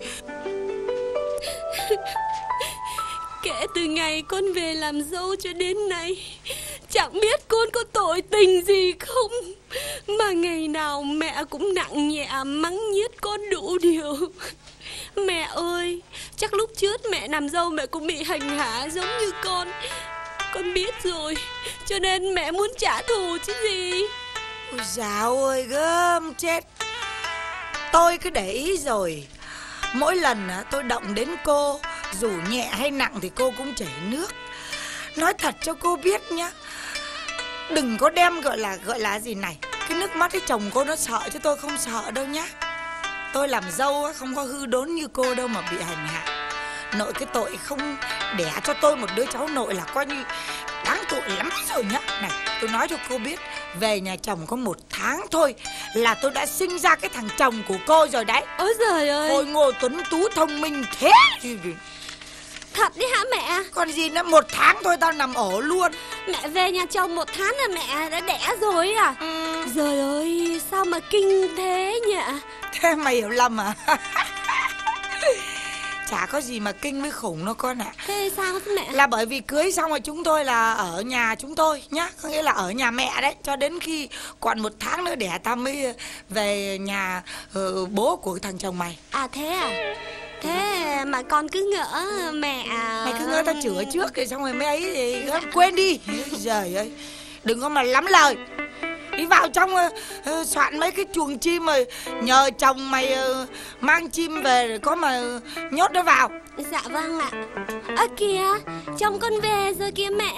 Kể từ ngày con về làm dâu cho đến nay, chẳng biết con có tội tình gì không, mà ngày nào mẹ cũng nặng nhẹ mắng nhiếc con đủ điều. Mẹ ơi, chắc lúc trước mẹ làm dâu mẹ cũng bị hành hạ giống như con biết rồi, cho nên mẹ muốn trả thù chứ gì. Ôi dào ơi, gớm chết. Tôi cứ để ý rồi, mỗi lần tôi động đến cô, dù nhẹ hay nặng thì cô cũng chảy nước. Nói thật cho cô biết nhá, đừng có đem gọi là gì này, cái nước mắt cái chồng cô nó sợ chứ tôi không sợ đâu nhá. Tôi làm dâu không có hư đốn như cô đâu mà bị hành hạ. Nội cái tội không đẻ cho tôi một đứa cháu nội là coi như đáng tội lắm rồi nhá. Này, tôi nói cho cô biết, về nhà chồng có 1 tháng thôi là tôi đã sinh ra cái thằng chồng của cô rồi đấy. Ôi giời ơi, Khôi ngô tuấn tú thông minh thế. thật đấy hả mẹ? Còn gì nữa, 1 tháng thôi tao nằm ổ luôn. Mẹ về nhà chồng 1 tháng là mẹ đã đẻ rồi à? Trời ơi, sao mà kinh thế nhỉ? Thế mày hiểu lầm à? chả có gì mà kinh với khủng đâu con ạ. Thế sao thế mẹ? Là bởi vì cưới xong rồi chúng tôi là ở nhà chúng tôi nhá, có nghĩa là ở nhà mẹ đấy, cho đến khi còn 1 tháng nữa đẻ ta mới về nhà bố của thằng chồng mày. À thế à? Thế mà con cứ ngỡ mẹ... Mày cứ ngỡ tao chữa trước rồi xong rồi mới ấy thì quên đi. Giời ơi, đừng có mà lắm lời. Đi vào trong soạn mấy cái chuồng chim rồi nhờ chồng mày mang chim về rồi có mà nhốt nó vào. Dạ vâng ạ. Ơ kìa, chồng con về rồi kìa mẹ.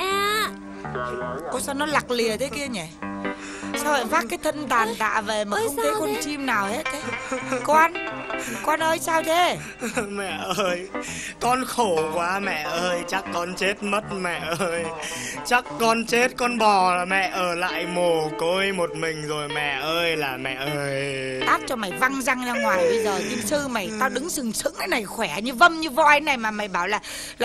Ôi sao nó lặc lìa thế kia nhỉ? Sao lại vác cái thân tàn tạ về mà Ôi không thấy sao con thế? chim nào hết thế? Con ơi sao thế? Mẹ ơi, con khổ quá mẹ ơi, chắc con chết mất mẹ ơi. Chắc con chết con bò là mẹ ở lại mồ côi một mình rồi mẹ ơi là mẹ ơi. Tát cho mày văng răng ra ngoài bây giờ. Kim sư mày, tao đứng sừng sững thế này khỏe như vâm như voi này mà mày bảo là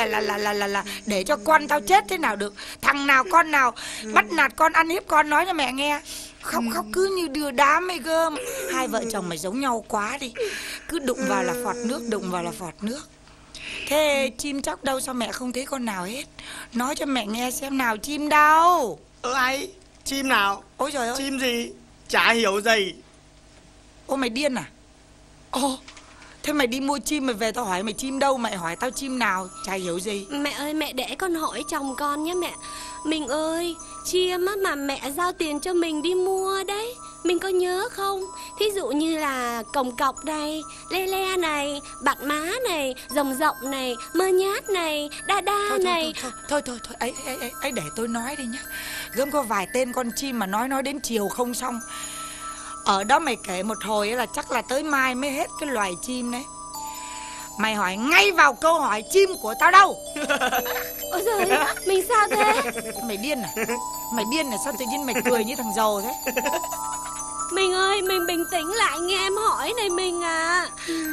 để cho con tao chết thế nào được? Thằng nào con nào bắt nạt con, ăn hiếp con nói cho mẹ nghe. Khóc cứ như đưa đám ấy gơm. Hai vợ chồng mày giống nhau quá đi. Cứ đụng vào là phọt nước, đụng vào là phọt nước. Thế chim chóc đâu sao mẹ không thấy con nào hết? Nói cho mẹ nghe xem nào, chim đâu? Ấy, chim nào? Ôi trời ơi. Chim gì? Chả hiểu gì. Ô mày điên à? Ô, thế mày đi mua chim mày về tao hỏi mày chim đâu, mày hỏi tao chim nào, chả hiểu gì. Mẹ ơi, mẹ để con hỏi chồng con nhé mẹ. Mình ơi, chim á mà mẹ giao tiền cho mình đi mua đấy, mình có nhớ không? Thí dụ như là cồng cọc này, le le này, bạt má này, rồng rộng này, mơ nhát này, đa đa này. Thôi, ấy để tôi nói đi nhá. Gớm có vài tên con chim mà nói đến chiều không xong. Ở đó mày kể một hồi là chắc là tới mai mới hết cái loài chim đấy. Mày hỏi ngay vào câu hỏi chim của tao đâu? Ôi giời, mình sao thế? Mày điên à? Mày điên à? Sao tự nhiên mày cười như thằng giàu thế? Mình ơi, mình bình tĩnh lại nghe em hỏi này mình à.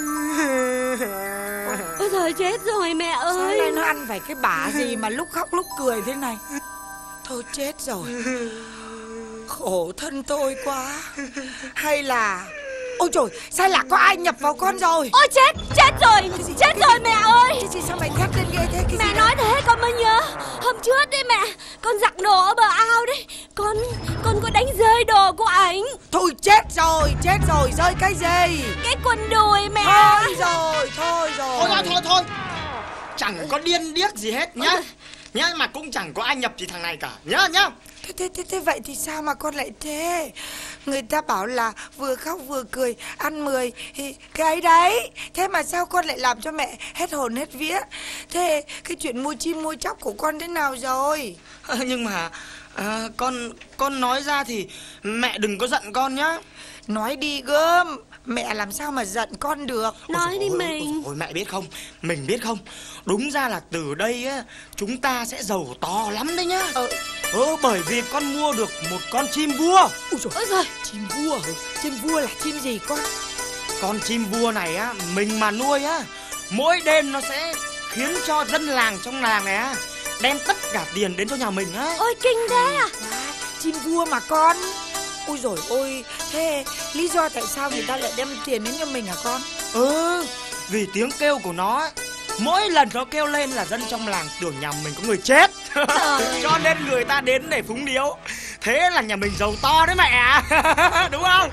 Ôi giời, chết rồi mẹ ơi. Sao đây nó ăn phải cái bả gì mà lúc khóc lúc cười thế này? Thôi chết rồi. Khổ thân tôi quá. Hay là... Ôi trời, sao là có ai nhập vào con rồi? Ôi chết rồi mẹ ơi. Cái gì sao mày thét lên ghê thế? Mẹ nói thế con mới nhớ. Hôm trước đấy mẹ, con giặt đồ ở bờ ao đấy. Con có đánh rơi đồ của ảnh. Thôi chết rồi, rơi cái gì? Cái quần đùi mẹ. Thôi rồi. Thôi. Chẳng có điên điếc gì hết nhá. Nhá, mà cũng chẳng có ai nhập gì thằng này cả. Nhá. Thế vậy thì sao mà con lại thế? Người ta bảo là vừa khóc vừa cười, ăn 10 thì cái ấy đấy. Thế mà sao con lại làm cho mẹ hết hồn hết vía? Thế cái chuyện mua chim mua chóc của con thế nào rồi? Nhưng mà con nói ra thì mẹ đừng có giận con nhá. Nói đi gớm. Mẹ làm sao mà giận con được? Nói đi mình. Ôi mẹ biết không, mình biết không, đúng ra là từ đây á chúng ta sẽ giàu to lắm đấy nhá. Bởi vì con mua được một con chim vua. Ôi giời, chim vua hả? Chim vua là chim gì con? Con chim vua này á, mình mà nuôi á, mỗi đêm nó sẽ khiến cho dân làng trong làng này á đem tất cả tiền đến cho nhà mình á. ôi kinh thế à? Chim vua mà con. Ôi dồi ôi, thế lý do tại sao người ta lại đem tiền đến cho mình hả con? Vì tiếng kêu của nó ấy, mỗi lần nó kêu lên là dân trong làng tưởng nhà mình có người chết. Cho nên người ta đến để phúng điếu. Thế là nhà mình giàu to đấy mẹ. Đúng không?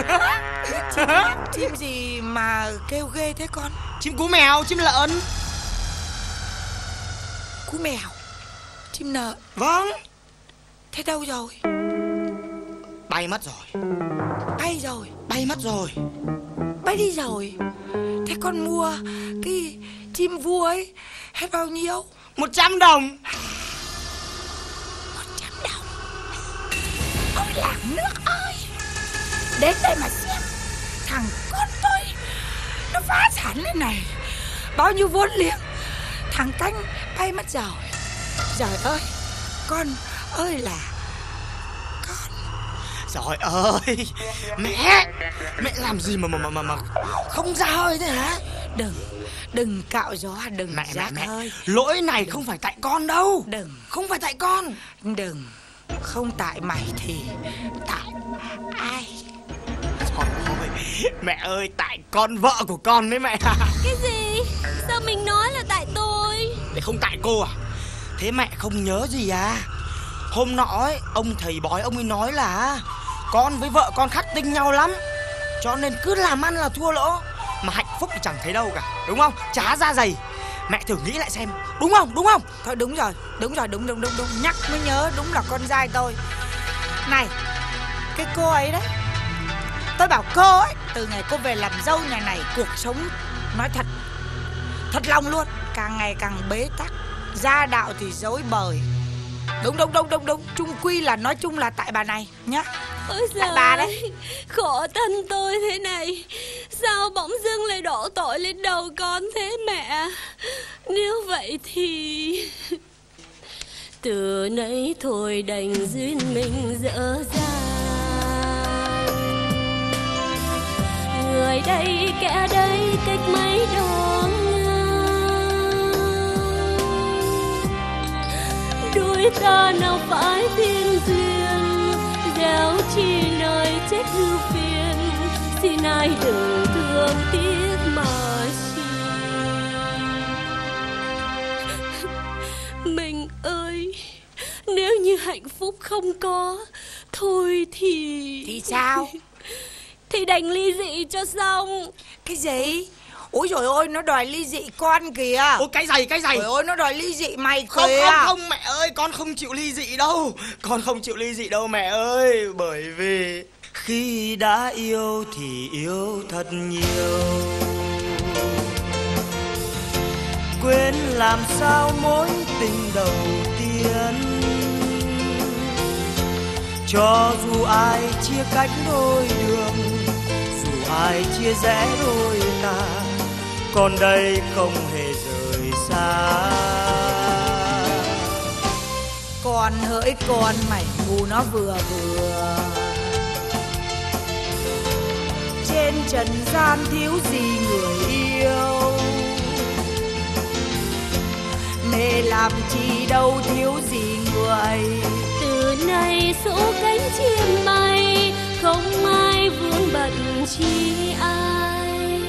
Chim gì mà kêu ghê thế con? Chim cú mèo, chim lợn. Cú mèo, chim nợ. Vâng. Thế đâu rồi? Bay mất rồi. Bay mất rồi. Bay đi rồi. Thế con mua cái chim vua ấy hết bao nhiêu? 100 đồng. 100 đồng. Ôi làng nước ơi, đến đây mà xem. Thằng con tôi nó phá sản lên này. Bao nhiêu vốn liếng. Thằng Canh bay mất rồi. Trời ơi, con ơi là Trời ơi, mẹ làm gì mà không ra hơi thế hả? Đừng cạo gió, đừng rác hơi. Lỗi này không phải tại con đâu. Không phải tại con. Không tại mày thì tại ai? Trời ơi, mẹ ơi, tại con vợ của con đấy mẹ. Cái gì? Sao mình nói là tại tôi? Để không tại cô à? Thế mẹ không nhớ gì à? Hôm nọ ấy, ông thầy bói ông ấy nói là con với vợ con khắc tinh nhau lắm, cho nên cứ làm ăn là thua lỗ, mà hạnh phúc thì chẳng thấy đâu cả, đúng không? Chả ra dày. Mẹ thử nghĩ lại xem, đúng không? Đúng không? Thôi đúng rồi, đúng. Nhắc mới nhớ, đúng là con trai tôi. Này, cái cô ấy đấy, tôi bảo cô ấy, từ ngày cô về làm dâu nhà này, cuộc sống nói thật lòng luôn, càng ngày càng bế tắc, gia đạo thì rối bời. Đúng. Chung quy là nói chung là tại bà này nhá. Ôi giời, bà đấy. Khổ thân tôi thế này, sao bỗng dưng lại đổ tội lên đầu con thế mẹ? Nếu vậy thì từ nay thôi đành duyên mình dở dang. Người đây kẻ đây cách mấy đo ngang, đôi ta nào phải thiên duyên, gieo chi nơi chết ưu phiền, xin ai đừng thương tiếc mà chi. Mình ơi, nếu như hạnh phúc không có, thôi thì sao? Thì đành ly dị cho xong. Cái gì? Ôi trời ơi, nó đòi ly dị con kìa. Ôi cái giày. Trời ơi, nó đòi ly dị mày Không kìa. không mẹ ơi, con không chịu ly dị đâu. Con không chịu ly dị đâu mẹ ơi. Bởi vì khi đã yêu thì yêu thật nhiều, quên làm sao mối tình đầu tiên. Cho dù ai chia cách đôi đường, dù ai chia rẽ đôi ta, còn đây không hề rời xa. Con hỡi con, mày ngu nó vừa. Trên trần gian thiếu gì người yêu, mê làm chi đâu thiếu gì người. Từ nay số cánh chim bay, không ai vướng bận chi ai.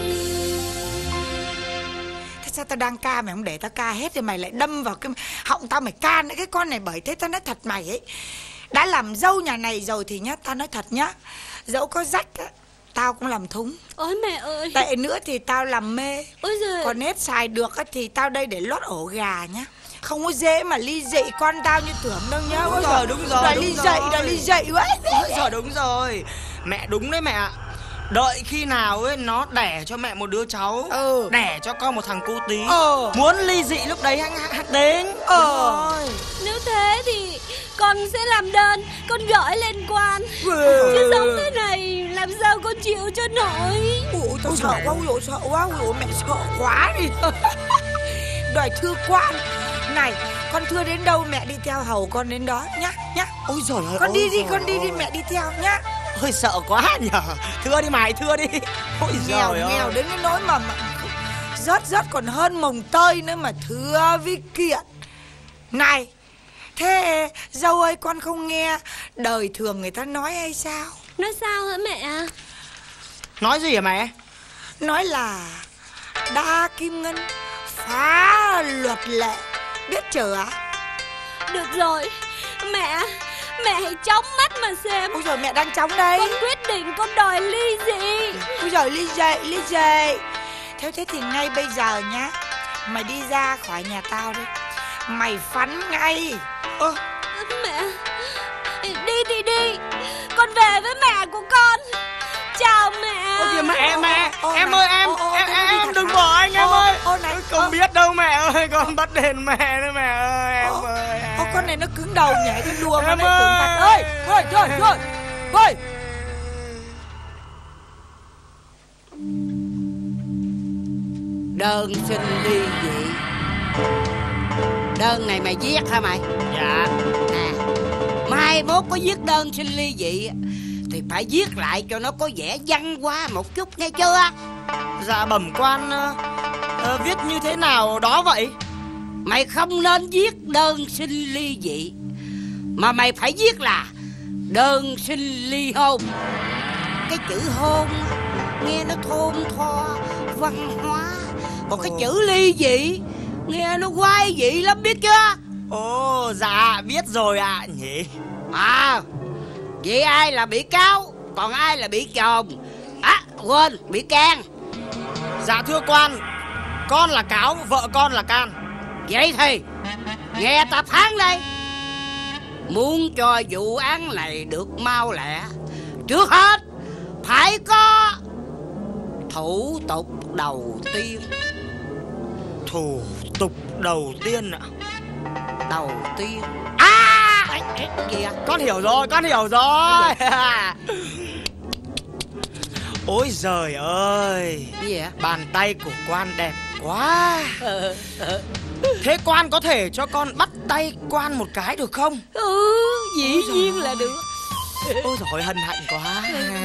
Thế sao tao đang ca mày không để tao ca hết, rồi mày lại đâm vào cái họng tao mày ca nữa cái con này. Bởi thế tao nói thật mày ấy, đã làm dâu nhà này rồi thì nhá, tao nói thật nhá, dẫu có rách á, tao cũng làm thúng. Ôi mẹ ơi. Tệ nữa thì tao làm mê. Ôi giời. Còn hết xài được á thì tao đây để lót ổ gà nhá. Không có dễ mà ly dị con tao như tưởng đâu nhá. Đúng rồi, đúng rồi. Đòi ly dị quá. Đúng rồi. Mẹ đúng đấy mẹ ạ. Đợi khi nào ấy nó đẻ cho mẹ một đứa cháu, đẻ cho con một thằng cu tí, muốn ly dị lúc đấy hãng đến. Nếu thế thì con sẽ làm đơn, con gửi lên quan. Chứ sống thế này làm sao con chịu cho nổi. Ủa tao sợ quá. Ủa mẹ sợ quá đi. Đòi thưa quan. Này, con thưa đến đâu mẹ đi theo hầu con đến đó nhá. Ôi giời ơi. Con đi đi mẹ đi theo nhá. Ôi sợ quá nhở. Thưa đi mày, thưa đi. Ôi nghèo đến cái nỗi mà rớt còn hơn mồng tơi nữa mà thưa với kiện. Này, thế dâu ơi, con không nghe đời thường người ta nói hay sao? Nói sao hả mẹ? Nói gì hả mẹ? Nói là đa kim ngân phá luật lệ, biết chưa? Được rồi, mẹ hãy chóng mắt mà xem. Ôi giời, mẹ đang chóng đây. Con quyết định con đòi ly dị. Ôi giời, ly dị. Theo thế thì ngay bây giờ nhá, mày đi ra khỏi nhà tao đi, mày phắn ngay. Mẹ, đi, con về với mẹ của con. Chào mẹ. Ôi kìa mẹ, em ơi, em đừng bỏ anh em ơi. Không biết đâu mẹ ơi, con bắt đền mẹ nữa mẹ ơi, em ơi. Con này nó cứng đầu nhảy cái đùa mà nó tưởng thật ơi. Thôi. Đơn xin ly dị. Đơn này mày viết hả mày? Dạ. Nè, mai mốt có viết đơn xin ly dị thì phải viết lại cho nó có vẻ văn hoa một chút nghe chưa? Dạ bẩm quan, viết như thế nào đó vậy? Mày không nên viết đơn xin ly dị, mà mày phải viết là đơn xin ly hôn. Cái chữ hôn nghe nó thôn tho văn hóa, một cái chữ ly dị, nghe nó quái dị lắm biết chưa? Ồ, dạ biết rồi ạ nhỉ. À, vậy ai là bị cáo, còn ai là bị chồng? À, quên, bị can. Dạ thưa quan, con là cáo, vợ con là can. Vậy thì nghe ta phán đây. Muốn cho vụ án này được mau lẹ, trước hết phải có thủ tục đầu tiên. Thủ tục đầu tiên ạ? Đầu tiên à, kìa. Con hiểu rồi, con hiểu rồi. Ôi giời ơi, Gì vậy? bàn tay của quan đẹp quá. Thế quan có thể cho con bắt tay quan một cái được không? Dĩ nhiên là được. Ôi giời, hân hạnh quá.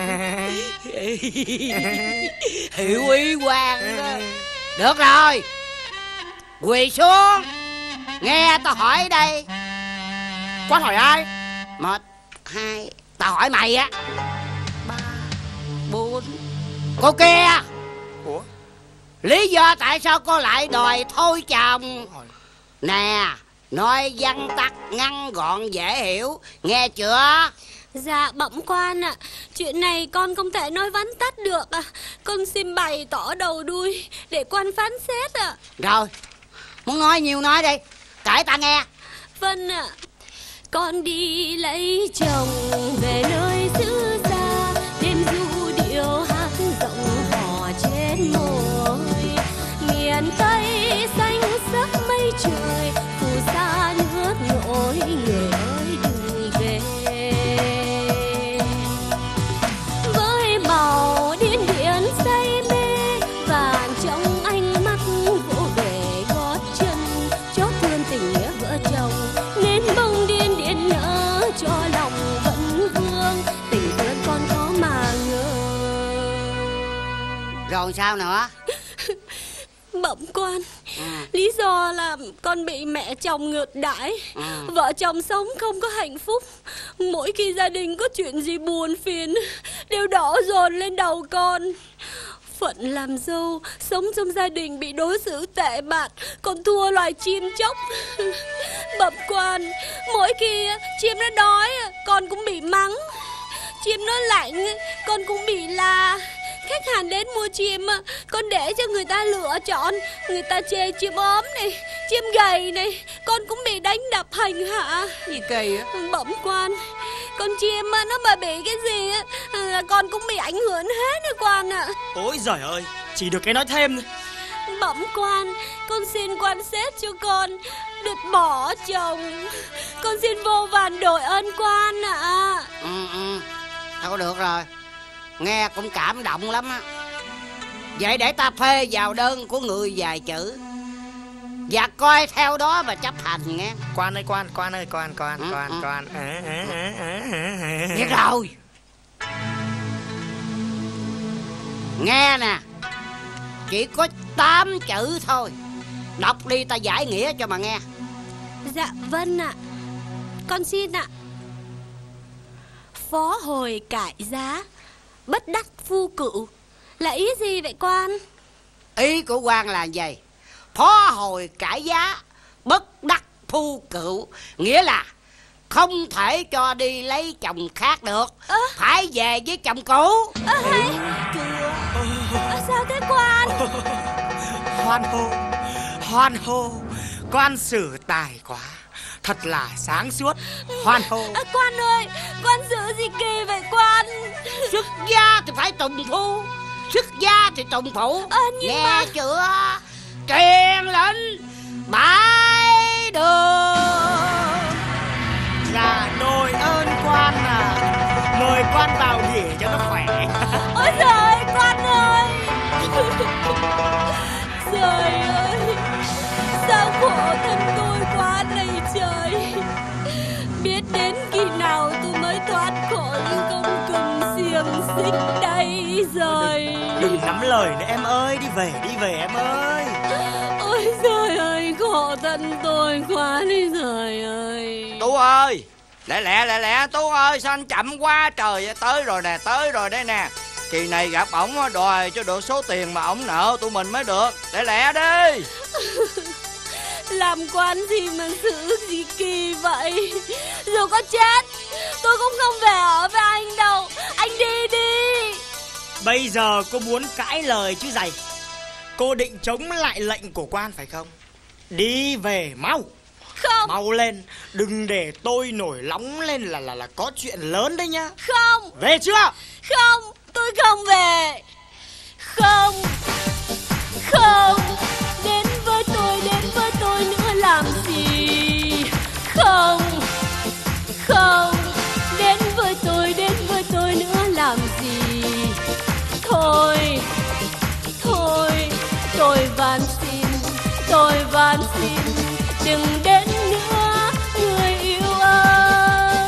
Hiểu ý quan đó. Được rồi, quỳ xuống, nghe tao hỏi đây. Quan hỏi ai? 1, 2, tao hỏi mày á. 3, 4. Cô kia, Ủa? lý do tại sao cô lại đòi thôi chồng? Nè, nói văn tắt ngắn gọn dễ hiểu, nghe chưa? Dạ bẩm quan ạ, chuyện này con không thể nói vắn tắt được ạ. Con xin bày tỏ đầu đuôi để quan phán xét ạ. Rồi, muốn nói nhiều nói đi, kể ta nghe. Vâng ạ. Con đi lấy chồng về nơi xứ xa, đêm du điệu hát giọng hò trên môi. Miền Tây xanh sắc mây trời, phù sa nước nổi, người ơi đừng về. Với màu điên điển say mê, vàng trong ánh mắt vỗ về gót chân, chót thương tình nghĩa vợ chồng nên bông điên điển nở cho lòng vẫn vương, tình thương con khó mà ngờ. Rồi sao nữa? Bẩm quan, lý do là con bị mẹ chồng ngược đãi, vợ chồng sống không có hạnh phúc. Mỗi khi gia đình có chuyện gì buồn phiền đều đổ dồn lên đầu con. Phận làm dâu, sống trong gia đình bị đối xử tệ bạc, còn thua loài chim chóc. Bẩm quan, mỗi khi chim nó đói con cũng bị mắng, chim nó lạnh con cũng bị la. Khách hàng đến mua chim con để cho người ta lựa chọn, người ta chê chim ốm này, chim gầy này, con cũng bị đánh đập hành hạ. Gì kỳ á? Bẩm quan, con chim nó mà bị cái gì là con cũng bị ảnh hưởng hết đó quan ạ. Ôi giời ơi, chỉ được cái nói thêm. Bẩm quan, con xin quan xét cho con được bỏ chồng. Con xin vô vàn đội ơn quan ạ. Thôi được rồi, nghe cũng cảm động lắm á. Vậy để ta phê vào đơn của người vài chữ và coi theo đó mà chấp hành nghe. Quan ơi, quan ơi, quan. Biết rồi. Nghe nè, chỉ có 8 chữ thôi, đọc đi ta giải nghĩa cho mà nghe. Dạ vâng ạ. Con xin ạ. Phó hồi cải giá, bất đắc phu cựu, là ý gì vậy quan? Ý của quan là gì? Phó hồi cải giá, bất đắc phu cựu, nghĩa là không thể cho đi lấy chồng khác được, phải về với chồng cũ. Sao thế quan? Hoan hô, quan xử tài quá, thật là sáng suốt. Hoan hô. Quan ơi, quan xử gì kỳ vậy quan? Xuất gia thì phải tùng phu, xuất gia thì tùng phụ, nghe mà... chưa? Truyền lệnh bãi đường. Dạ đội ơn quan à, mời quan vào nghỉ cho nó khỏe. Ôi giời, quan ơi. Trời ơi, sao khổ thân tôi quá này trời. Biết đến khi nào tôi mới thoát khỏi công cùm xiềng xích đây rồi. Đừng nắm lời nữa em ơi, đi về em ơi. Ôi trời ơi, khổ thân tôi quá đi trời ơi. Tú ơi, lẹ Tú ơi, sao anh chậm quá trời. Tới rồi nè, tới rồi đây nè. Kỳ này gặp ổng đòi cho được số tiền mà ổng nợ tụi mình mới được. Để lẹ đi. Làm quan gì mà xử gì kỳ vậy? Dù có chết tôi cũng không về ở với anh đâu. Anh đi đi. Bây giờ cô muốn cãi lời chứ giày. Cô định chống lại lệnh của quan phải không? Đi về mau. Không. Mau lên. Đừng để tôi nổi nóng lên là có chuyện lớn đấy nhá. Không. Về chưa? Không. Tôi không về. Không. Không. Đến với tôi nữa làm gì? Không. Không. Đến với tôi nữa làm gì? Thôi. Thôi. Tôi van xin đừng đến nữa người yêu ơi.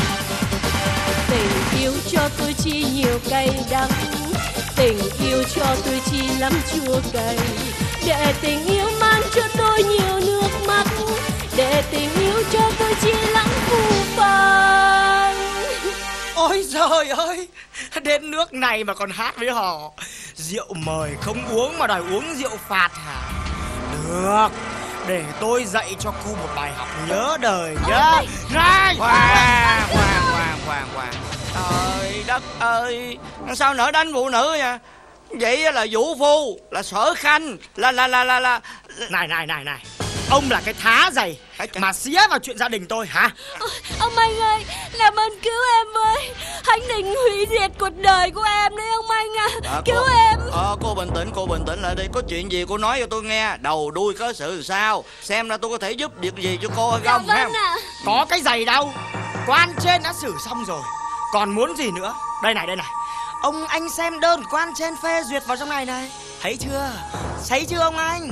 Tình yêu cho tôi chi nhiều cay đắng, tình yêu cho tôi chi lắm chua cay. Để tình yêu mang cho tôi nhiều nước mắt, để tình yêu cho tôi chi lắm phù phàng. Ôi trời ơi, đến nước này mà còn hát với họ. Rượu mời không uống mà đòi uống rượu phạt hả? Được, để tôi dạy cho cô một bài học nhớ đời nhá. Này! Khoan. Trời đất ơi, sao nỡ đánh phụ nữ vậy? Vậy là vũ phu, là sở khanh, là Này, ông là cái thá giày mà xía vào chuyện gia đình tôi hả? Ông anh ơi, làm ơn cứu em với. Hắn định hủy diệt cuộc đời của em đấy ông anh à. Cứu em. Cô bình tĩnh lại đi. Có chuyện gì cô nói cho tôi nghe. Đầu đuôi có sự sao, xem ra tôi có thể giúp việc gì cho cô hay không. Vâng ạ. Có cái giày đâu, quan trên đã xử xong rồi, còn muốn gì nữa? Đây này. Ông anh xem đơn quan trên phê duyệt vào trong này này. Thấy chưa? Thấy chưa ông anh?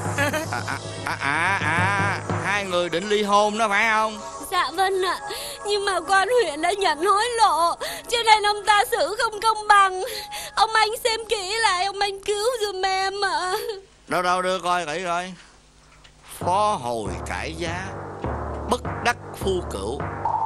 Hai người định ly hôn đó phải không? Dạ vâng ạ. Nhưng mà quan huyện đã nhận hối lộ, cho nên ông ta xử không công bằng. Ông anh xem kỹ lại, ông anh cứu giùm em ạ. Đâu đưa coi kỹ coi. Phó hồi cải giá, bất đắc phu cửu.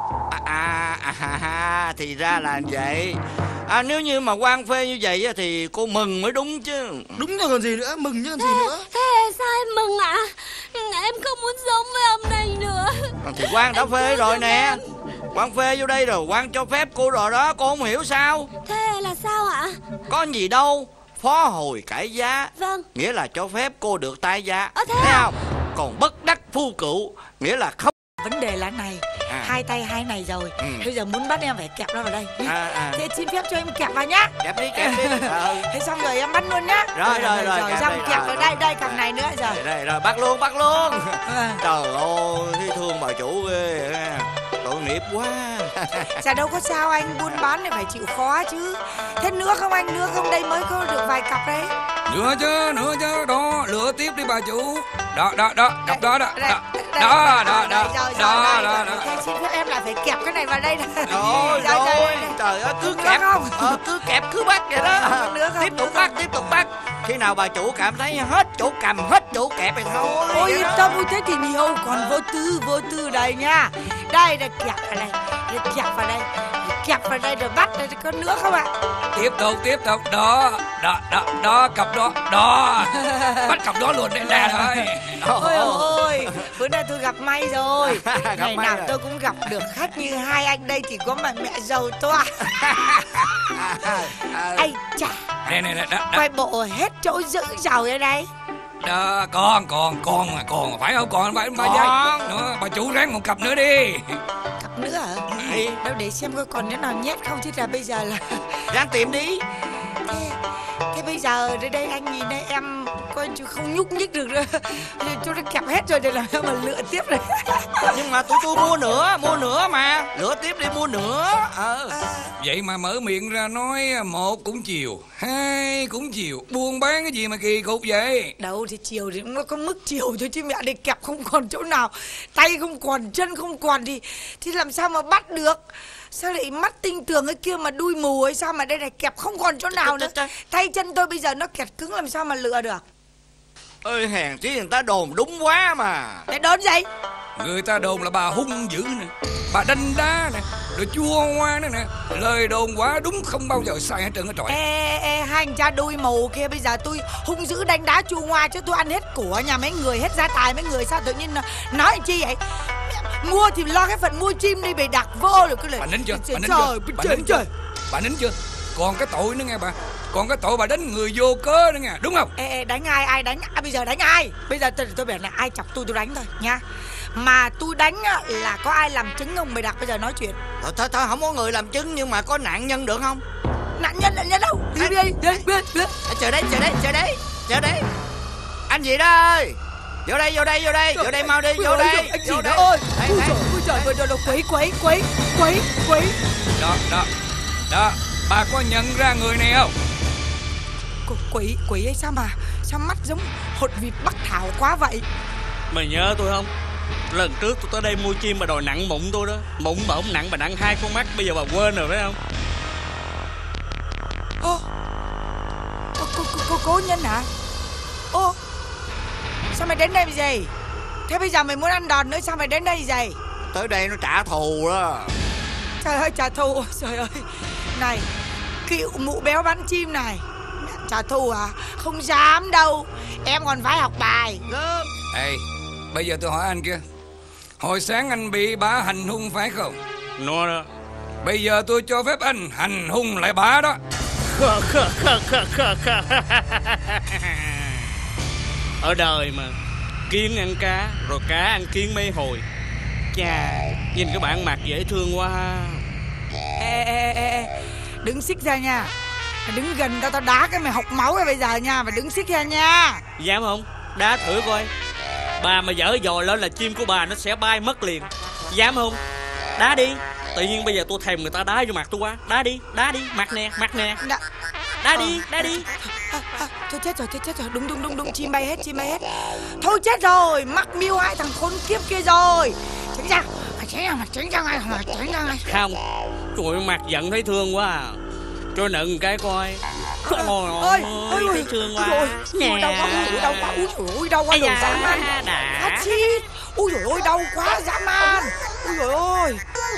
Thì ra là vậy. Nếu như mà quan phê như vậy thì cô mừng mới đúng chứ. Đúng rồi còn gì nữa, mừng chứ còn gì nữa. Thế sao em mừng ạ? Em không muốn sống với ông này nữa. Thì quan đã phê rồi nè. Quan phê vô đây rồi, quan cho phép cô rồi đó, cô không hiểu sao? Thế là sao ạ? Có gì đâu. Phó hồi cải giá, Vâng. nghĩa là cho phép cô được tái giá. Thế Thấy à? không? Còn bất đắc phu cửu, nghĩa là không. Vấn đề là này, hai tay hai này rồi. Bây giờ muốn bắt em phải kẹp nó vào đây. Thế xin phép cho em kẹp vào nhá. Kẹp đi. Thế xong rồi em bắt luôn nhá. Rồi, xong kẹp vào đây cặp này nữa rồi. Rồi, bắt luôn. Trời ơi, thấy thương bà chủ ghê. Tội nghiệp quá. Dạ đâu có sao anh, buôn bán thì phải chịu khó chứ. Thế nữa không anh, nữa không đây mới có được vài cặp đấy. Nữa chứ, đó, lựa tiếp đi bà chủ. Đó, cặp đó. Đó. Thế xin phép em lại phải kẹp cái này vào đây nè. Rồi, trời ơi, cứ kẹp cứ bắt vậy đó. Tiếp tục bắt. Khi nào bà chủ cảm thấy hết chỗ cầm, hết chỗ kẹp thì thôi. Ôi yên tâm, thế thì nhiều, còn vô tư đây nha. Đây là kẹp vào đây, kẹp vào đây rồi bắt đây, có nữa không ạ? Tiếp tục. Đó, cặp đó. Bắt cặp đó luôn đây nè rồi. Ôi, bữa nay tôi gặp may rồi. Ngày nào tôi cũng gặp được khách như hai anh đây thì có mà mẹ giàu toa. Ây chà. Nè, quay bộ hết chỗ giữ giàu ở đây. Đó, còn phải không? Còn phải ba giây nữa, bà chủ ráng một cặp nữa đi. Cặp nữa hả? Đâu để xem coi còn đứa nào nhét không, chứ là bây giờ là ráng tìm đi. Thế bây giờ đây anh nhìn đây em coi chứ không nhúc nhích được nữa. Cho nó kẹp hết rồi để làm sao mà lựa tiếp này. Nhưng mà tụi tôi mua nữa mà. Lựa tiếp đi, mua nữa. Vậy mà mở miệng ra nói một cũng chiều, hai cũng chiều. Buôn bán cái gì mà kỳ cục vậy? Đâu thì chiều thì nó có mức chiều thôi chứ mẹ, đi kẹp không còn chỗ nào, tay không còn, chân không còn thì làm sao mà bắt được. Sao lại mắt tinh tường cái kia mà đuôi mù hay sao mà đây này kẹp không còn chỗ nào nữa. Tay chân tôi bây giờ nó kẹt cứng, làm sao mà lựa được. Ơi hèn chí người ta đồn đúng quá mà. Để đồn gì? Người ta đồn là bà hung dữ nè, bà đánh đá nè, rồi chua ngoa nữa nè. Lời đồn quá đúng không bao giờ sai hết trơn á trọi. Ê, hai anh cha đuôi mù kia, bây giờ tôi hung dữ đánh đá chua ngoa chứ tôi ăn hết của nhà mấy người, hết gia tài mấy người, sao tự nhiên nói chi vậy? Mua thì lo cái phần mua chim đi, bị đặt vô rồi cái lời. Bà nín chưa? Bà nín Trời, chưa? Bà nín chưa? Bà nín chưa? Còn cái tội nữa nghe bà. Còn cái tội bà đánh người vô cớ nữa nghe, đúng không? Ê, đánh ai đánh? Bây giờ đánh ai? Bây giờ tôi bảo là ai chọc tôi đánh thôi nha. Mà tôi đánh là có ai làm chứng không? Mày đặt bây giờ nói chuyện. Thôi không có người làm chứng, nhưng mà có nạn nhân được không? Nạn nhân đâu? Đi. Chờ đấy. Anh gì đó ơi, vô đây mau đi, vô đây. Anh gì đó ơi. Ôi trời, quấy. Đó, bà có nhận ra người này không? Quỷ ấy sao mắt giống hột vịt Bắc Thảo quá vậy? Mày nhớ tôi không? Lần trước tôi tới đây mua chim mà đòi nặng mụn tôi đó. Mụn bà không nặng, bà nặng 2 con mắt. Bây giờ bà quên rồi phải không? Cố nhân hả? Sao mày đến đây vì gì? Thế bây giờ mày muốn ăn đòn nữa, sao mày đến đây vì gì? Tới đây nó trả thù đó. Trời ơi, trả thù. Trời ơi. Này, cựu mụ béo bắn chim này, trả thù à? Không dám đâu, em còn phải học bài. Ê, bây giờ tôi hỏi anh kia, hồi sáng anh bị bà hành hung phải không? Nó đó. Bây giờ tôi cho phép anh hành hung lại bà đó. Ở đời mà kiến ăn cá, rồi cá ăn kiến mấy hồi. Chà, nhìn cái bạn mặt dễ thương quá. Ê, đứng xích ra nha. Mày đứng gần tao đá cái mày học máu rồi bây giờ nha. Mày đứng xích ra nha. Dám không? Đá thử coi. Bà mà dở dò lên là chim của bà nó sẽ bay mất liền. Dám không? Đá đi. Tự nhiên bây giờ tôi thèm người ta đá vô mặt tôi quá. Đá đi, mặt nè. Đá đi. Thôi chết rồi. Đúng, chim bay hết. Thôi chết rồi, mắc mưu hai thằng khốn kiếp kia rồi. Tránh ra ngay. Không. Trời ơi, mặt giận thấy thương quá à. Cho nựng cái coi. Ôi, thấy thương quá. Đau quá, đừng dã man. Phát xít. Ôi dồi ôi, đau quá, dã man. Ôi.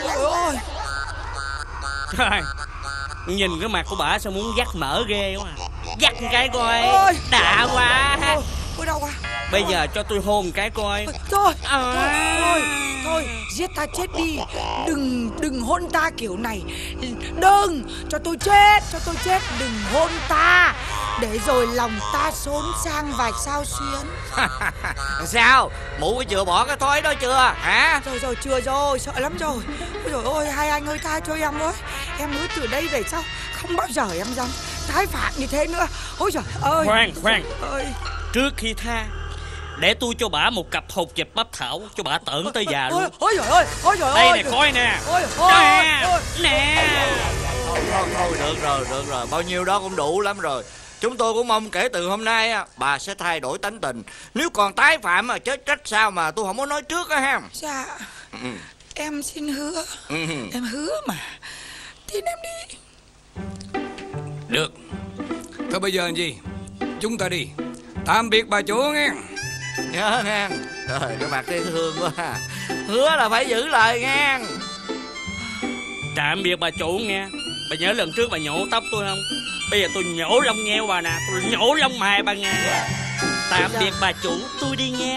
Trời, nhìn cái mặt của bà sao muốn dắt mỡ ghê quá à. Dắt cái coi. Đã quá. Ôi đau quá. Bây giờ cho tôi hôn cái coi. Thôi, giết ta chết đi. Đừng hôn ta kiểu này. Đừng, cho tôi chết. Đừng hôn ta, để rồi lòng ta xốn sang vài sao xuyến. Sao? Mụ có chừa bỏ cái thói đó chưa hả? Rồi chừa rồi, sợ lắm rồi. Ôi dồi ôi, hai anh ơi tha cho em với. Em hứa từ đây về sau không bao giờ em dám tái phạm như thế nữa. Ôi trời ơi. Khoan. Trước khi tha, để tôi cho bà một cặp hột vịt Bắc Thảo cho bà tởn tới già luôn. Ôi trời ơi. Đây nè, coi nè. Nè. Thôi được rồi. Bao nhiêu đó cũng đủ lắm rồi. Chúng tôi cũng mong kể từ hôm nay bà sẽ thay đổi tánh tình. Nếu còn tái phạm mà chết trách sao mà tôi không có nói trước á ha. Dạ. Em xin hứa. Em hứa mà. Tin em đi. Được. Thôi bây giờ làm gì? Chúng ta đi. Tạm biệt bà chủ nghe. Nhớ nghe. Trời, cái mặt dễ thương quá. Hứa là phải giữ lời nghe. Tạm biệt bà chủ nghe. Bà nhớ lần trước bà nhổ tóc tôi không? Bây giờ tôi nhổ lông nheo bà nè. Tôi nhổ lông mày bà nghe. Tạm biệt bà chủ, tôi đi nghe.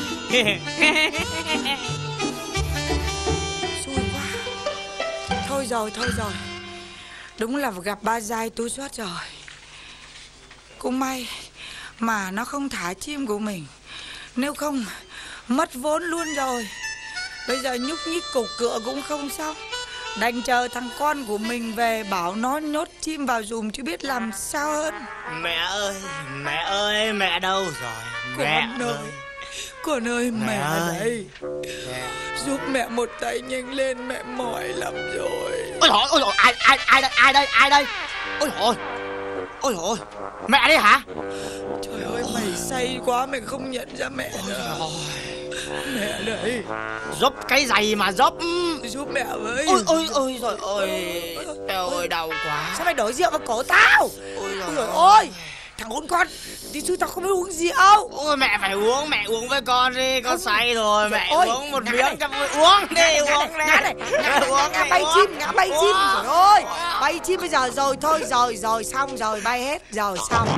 Xui quá. Thôi rồi. Đúng là gặp ba dai túi xót rồi. Cũng may mà nó không thả chim của mình. Nếu không mất vốn luôn rồi. Bây giờ nhúc nhích cục cựa cũng không xong. Đành chờ thằng con của mình về bảo nó nhốt chim vào giùm chứ biết làm sao hơn. Mẹ ơi, mẹ đâu rồi? Con ơi, mẹ đây. Giúp mẹ một tay nhanh lên, mẹ mỏi lắm rồi. Ôi dồi, ai đây? Ôi dồi, mẹ đây hả? Trời ơi, mày say quá mày không nhận ra mẹ nữa. Mẹ đây. Giúp cái giày mà giúp. Giúp mẹ với. Ôi trời ơi, đau quá. Sao mày đổ rượu vào cổ tao? Ôi trời ơi. Thằng hôn con, tí xưa tao không biết uống rượu. Ôi mẹ phải uống, mẹ uống với con đi, con say rồi. Mẹ ôi, uống một ngã miếng này. cho vui. Uống đi, uống đi. Ngã này, ngã bay chim, ngã bay chim. Trời ơi, bay chim bây giờ rồi thôi, rồi xong rồi, bay hết rồi xong.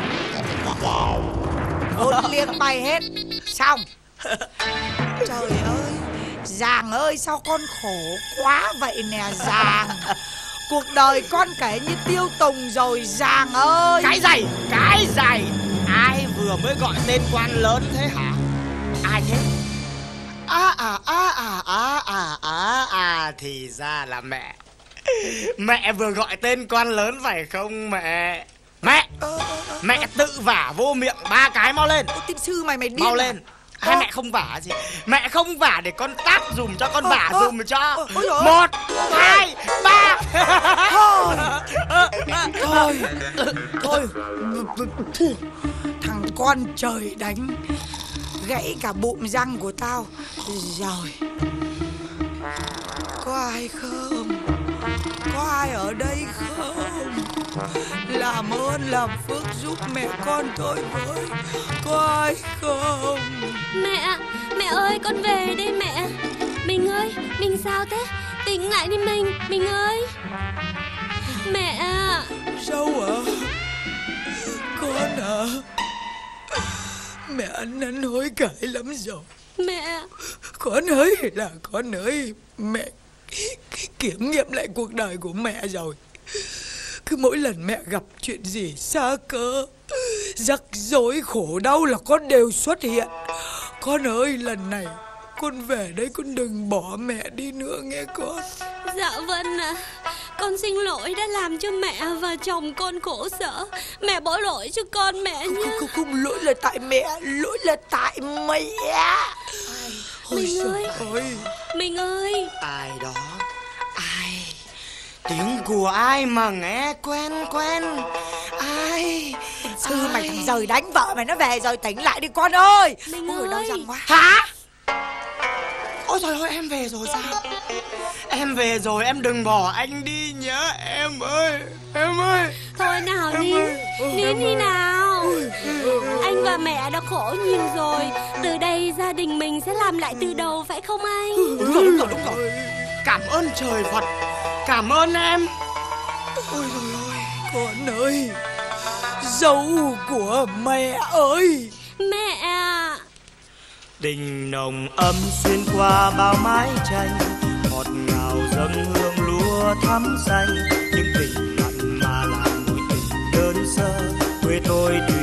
Hôn liếng bay hết, xong. Trời ơi, Giàng ơi sao con khổ quá vậy nè Giàng. Cuộc đời con kể như tiêu tùng rồi Giàng ơi. Cái giày. Ai vừa mới gọi tên quan lớn thế hả? Ai thế? Thì ra là mẹ. Mẹ vừa gọi tên quan lớn phải không mẹ? Mẹ tự vả vô miệng 3 cái, mau lên. Ôi, tiên sư mày điên Mau à? lên. Hai mẹ không vả gì. Mẹ không vả để con tát dùm cho, con vả dùm cho. 1, 2, 3. Thôi thằng con trời đánh gãy cả bụng răng của tao rồi. Có ai không? Có ai ở đây không? Làm ơn làm phước giúp mẹ con tôi với. Có ai không? Mẹ ơi con về đây mẹ. Mình ơi, mình sao thế? Tỉnh lại đi mình ơi. Mẹ. Dâu à? Con à? Mẹ ăn hối cải lắm rồi. Mẹ. Con ơi, mẹ kiểm nghiệm lại cuộc đời của mẹ rồi. Cứ mỗi lần mẹ gặp chuyện gì xa cơ, rắc rối khổ đau là con đều xuất hiện. Con ơi, lần này con về đây con đừng bỏ mẹ đi nữa nghe con. Dạ vâng ạ. Con xin lỗi đã làm cho mẹ và chồng con khổ sở. Mẹ bỏ lỗi cho con mẹ nhé. Không, lỗi là tại mẹ, lỗi là tại mẹ. Mình ơi. Ai đó? Ai? Tiếng của ai mà nghe quen? Ai? Sư mày thằng rời đánh vợ mày nó về rồi, tỉnh lại đi con ơi. Mình Ôi ơi. đau răng quá. Hả? Ôi trời ơi, em về rồi sao? Em về rồi, em đừng bỏ anh đi nhớ em ơi. Thôi nào nín đi nào. Anh và mẹ đã khổ nhiều rồi. Từ đây gia đình mình sẽ làm lại từ đầu phải không anh? Đúng rồi. Cảm ơn trời Phật. Cảm ơn em. Ôi trời ơi. Con ơi, dâu của mẹ ơi. Mẹ. Tình nồng ấm xuyên qua bao mái tranh, ngọt ngào dâng hương lúa thắm xanh. Những tình mặn mà làm mối tình đơn sơ, quê tôi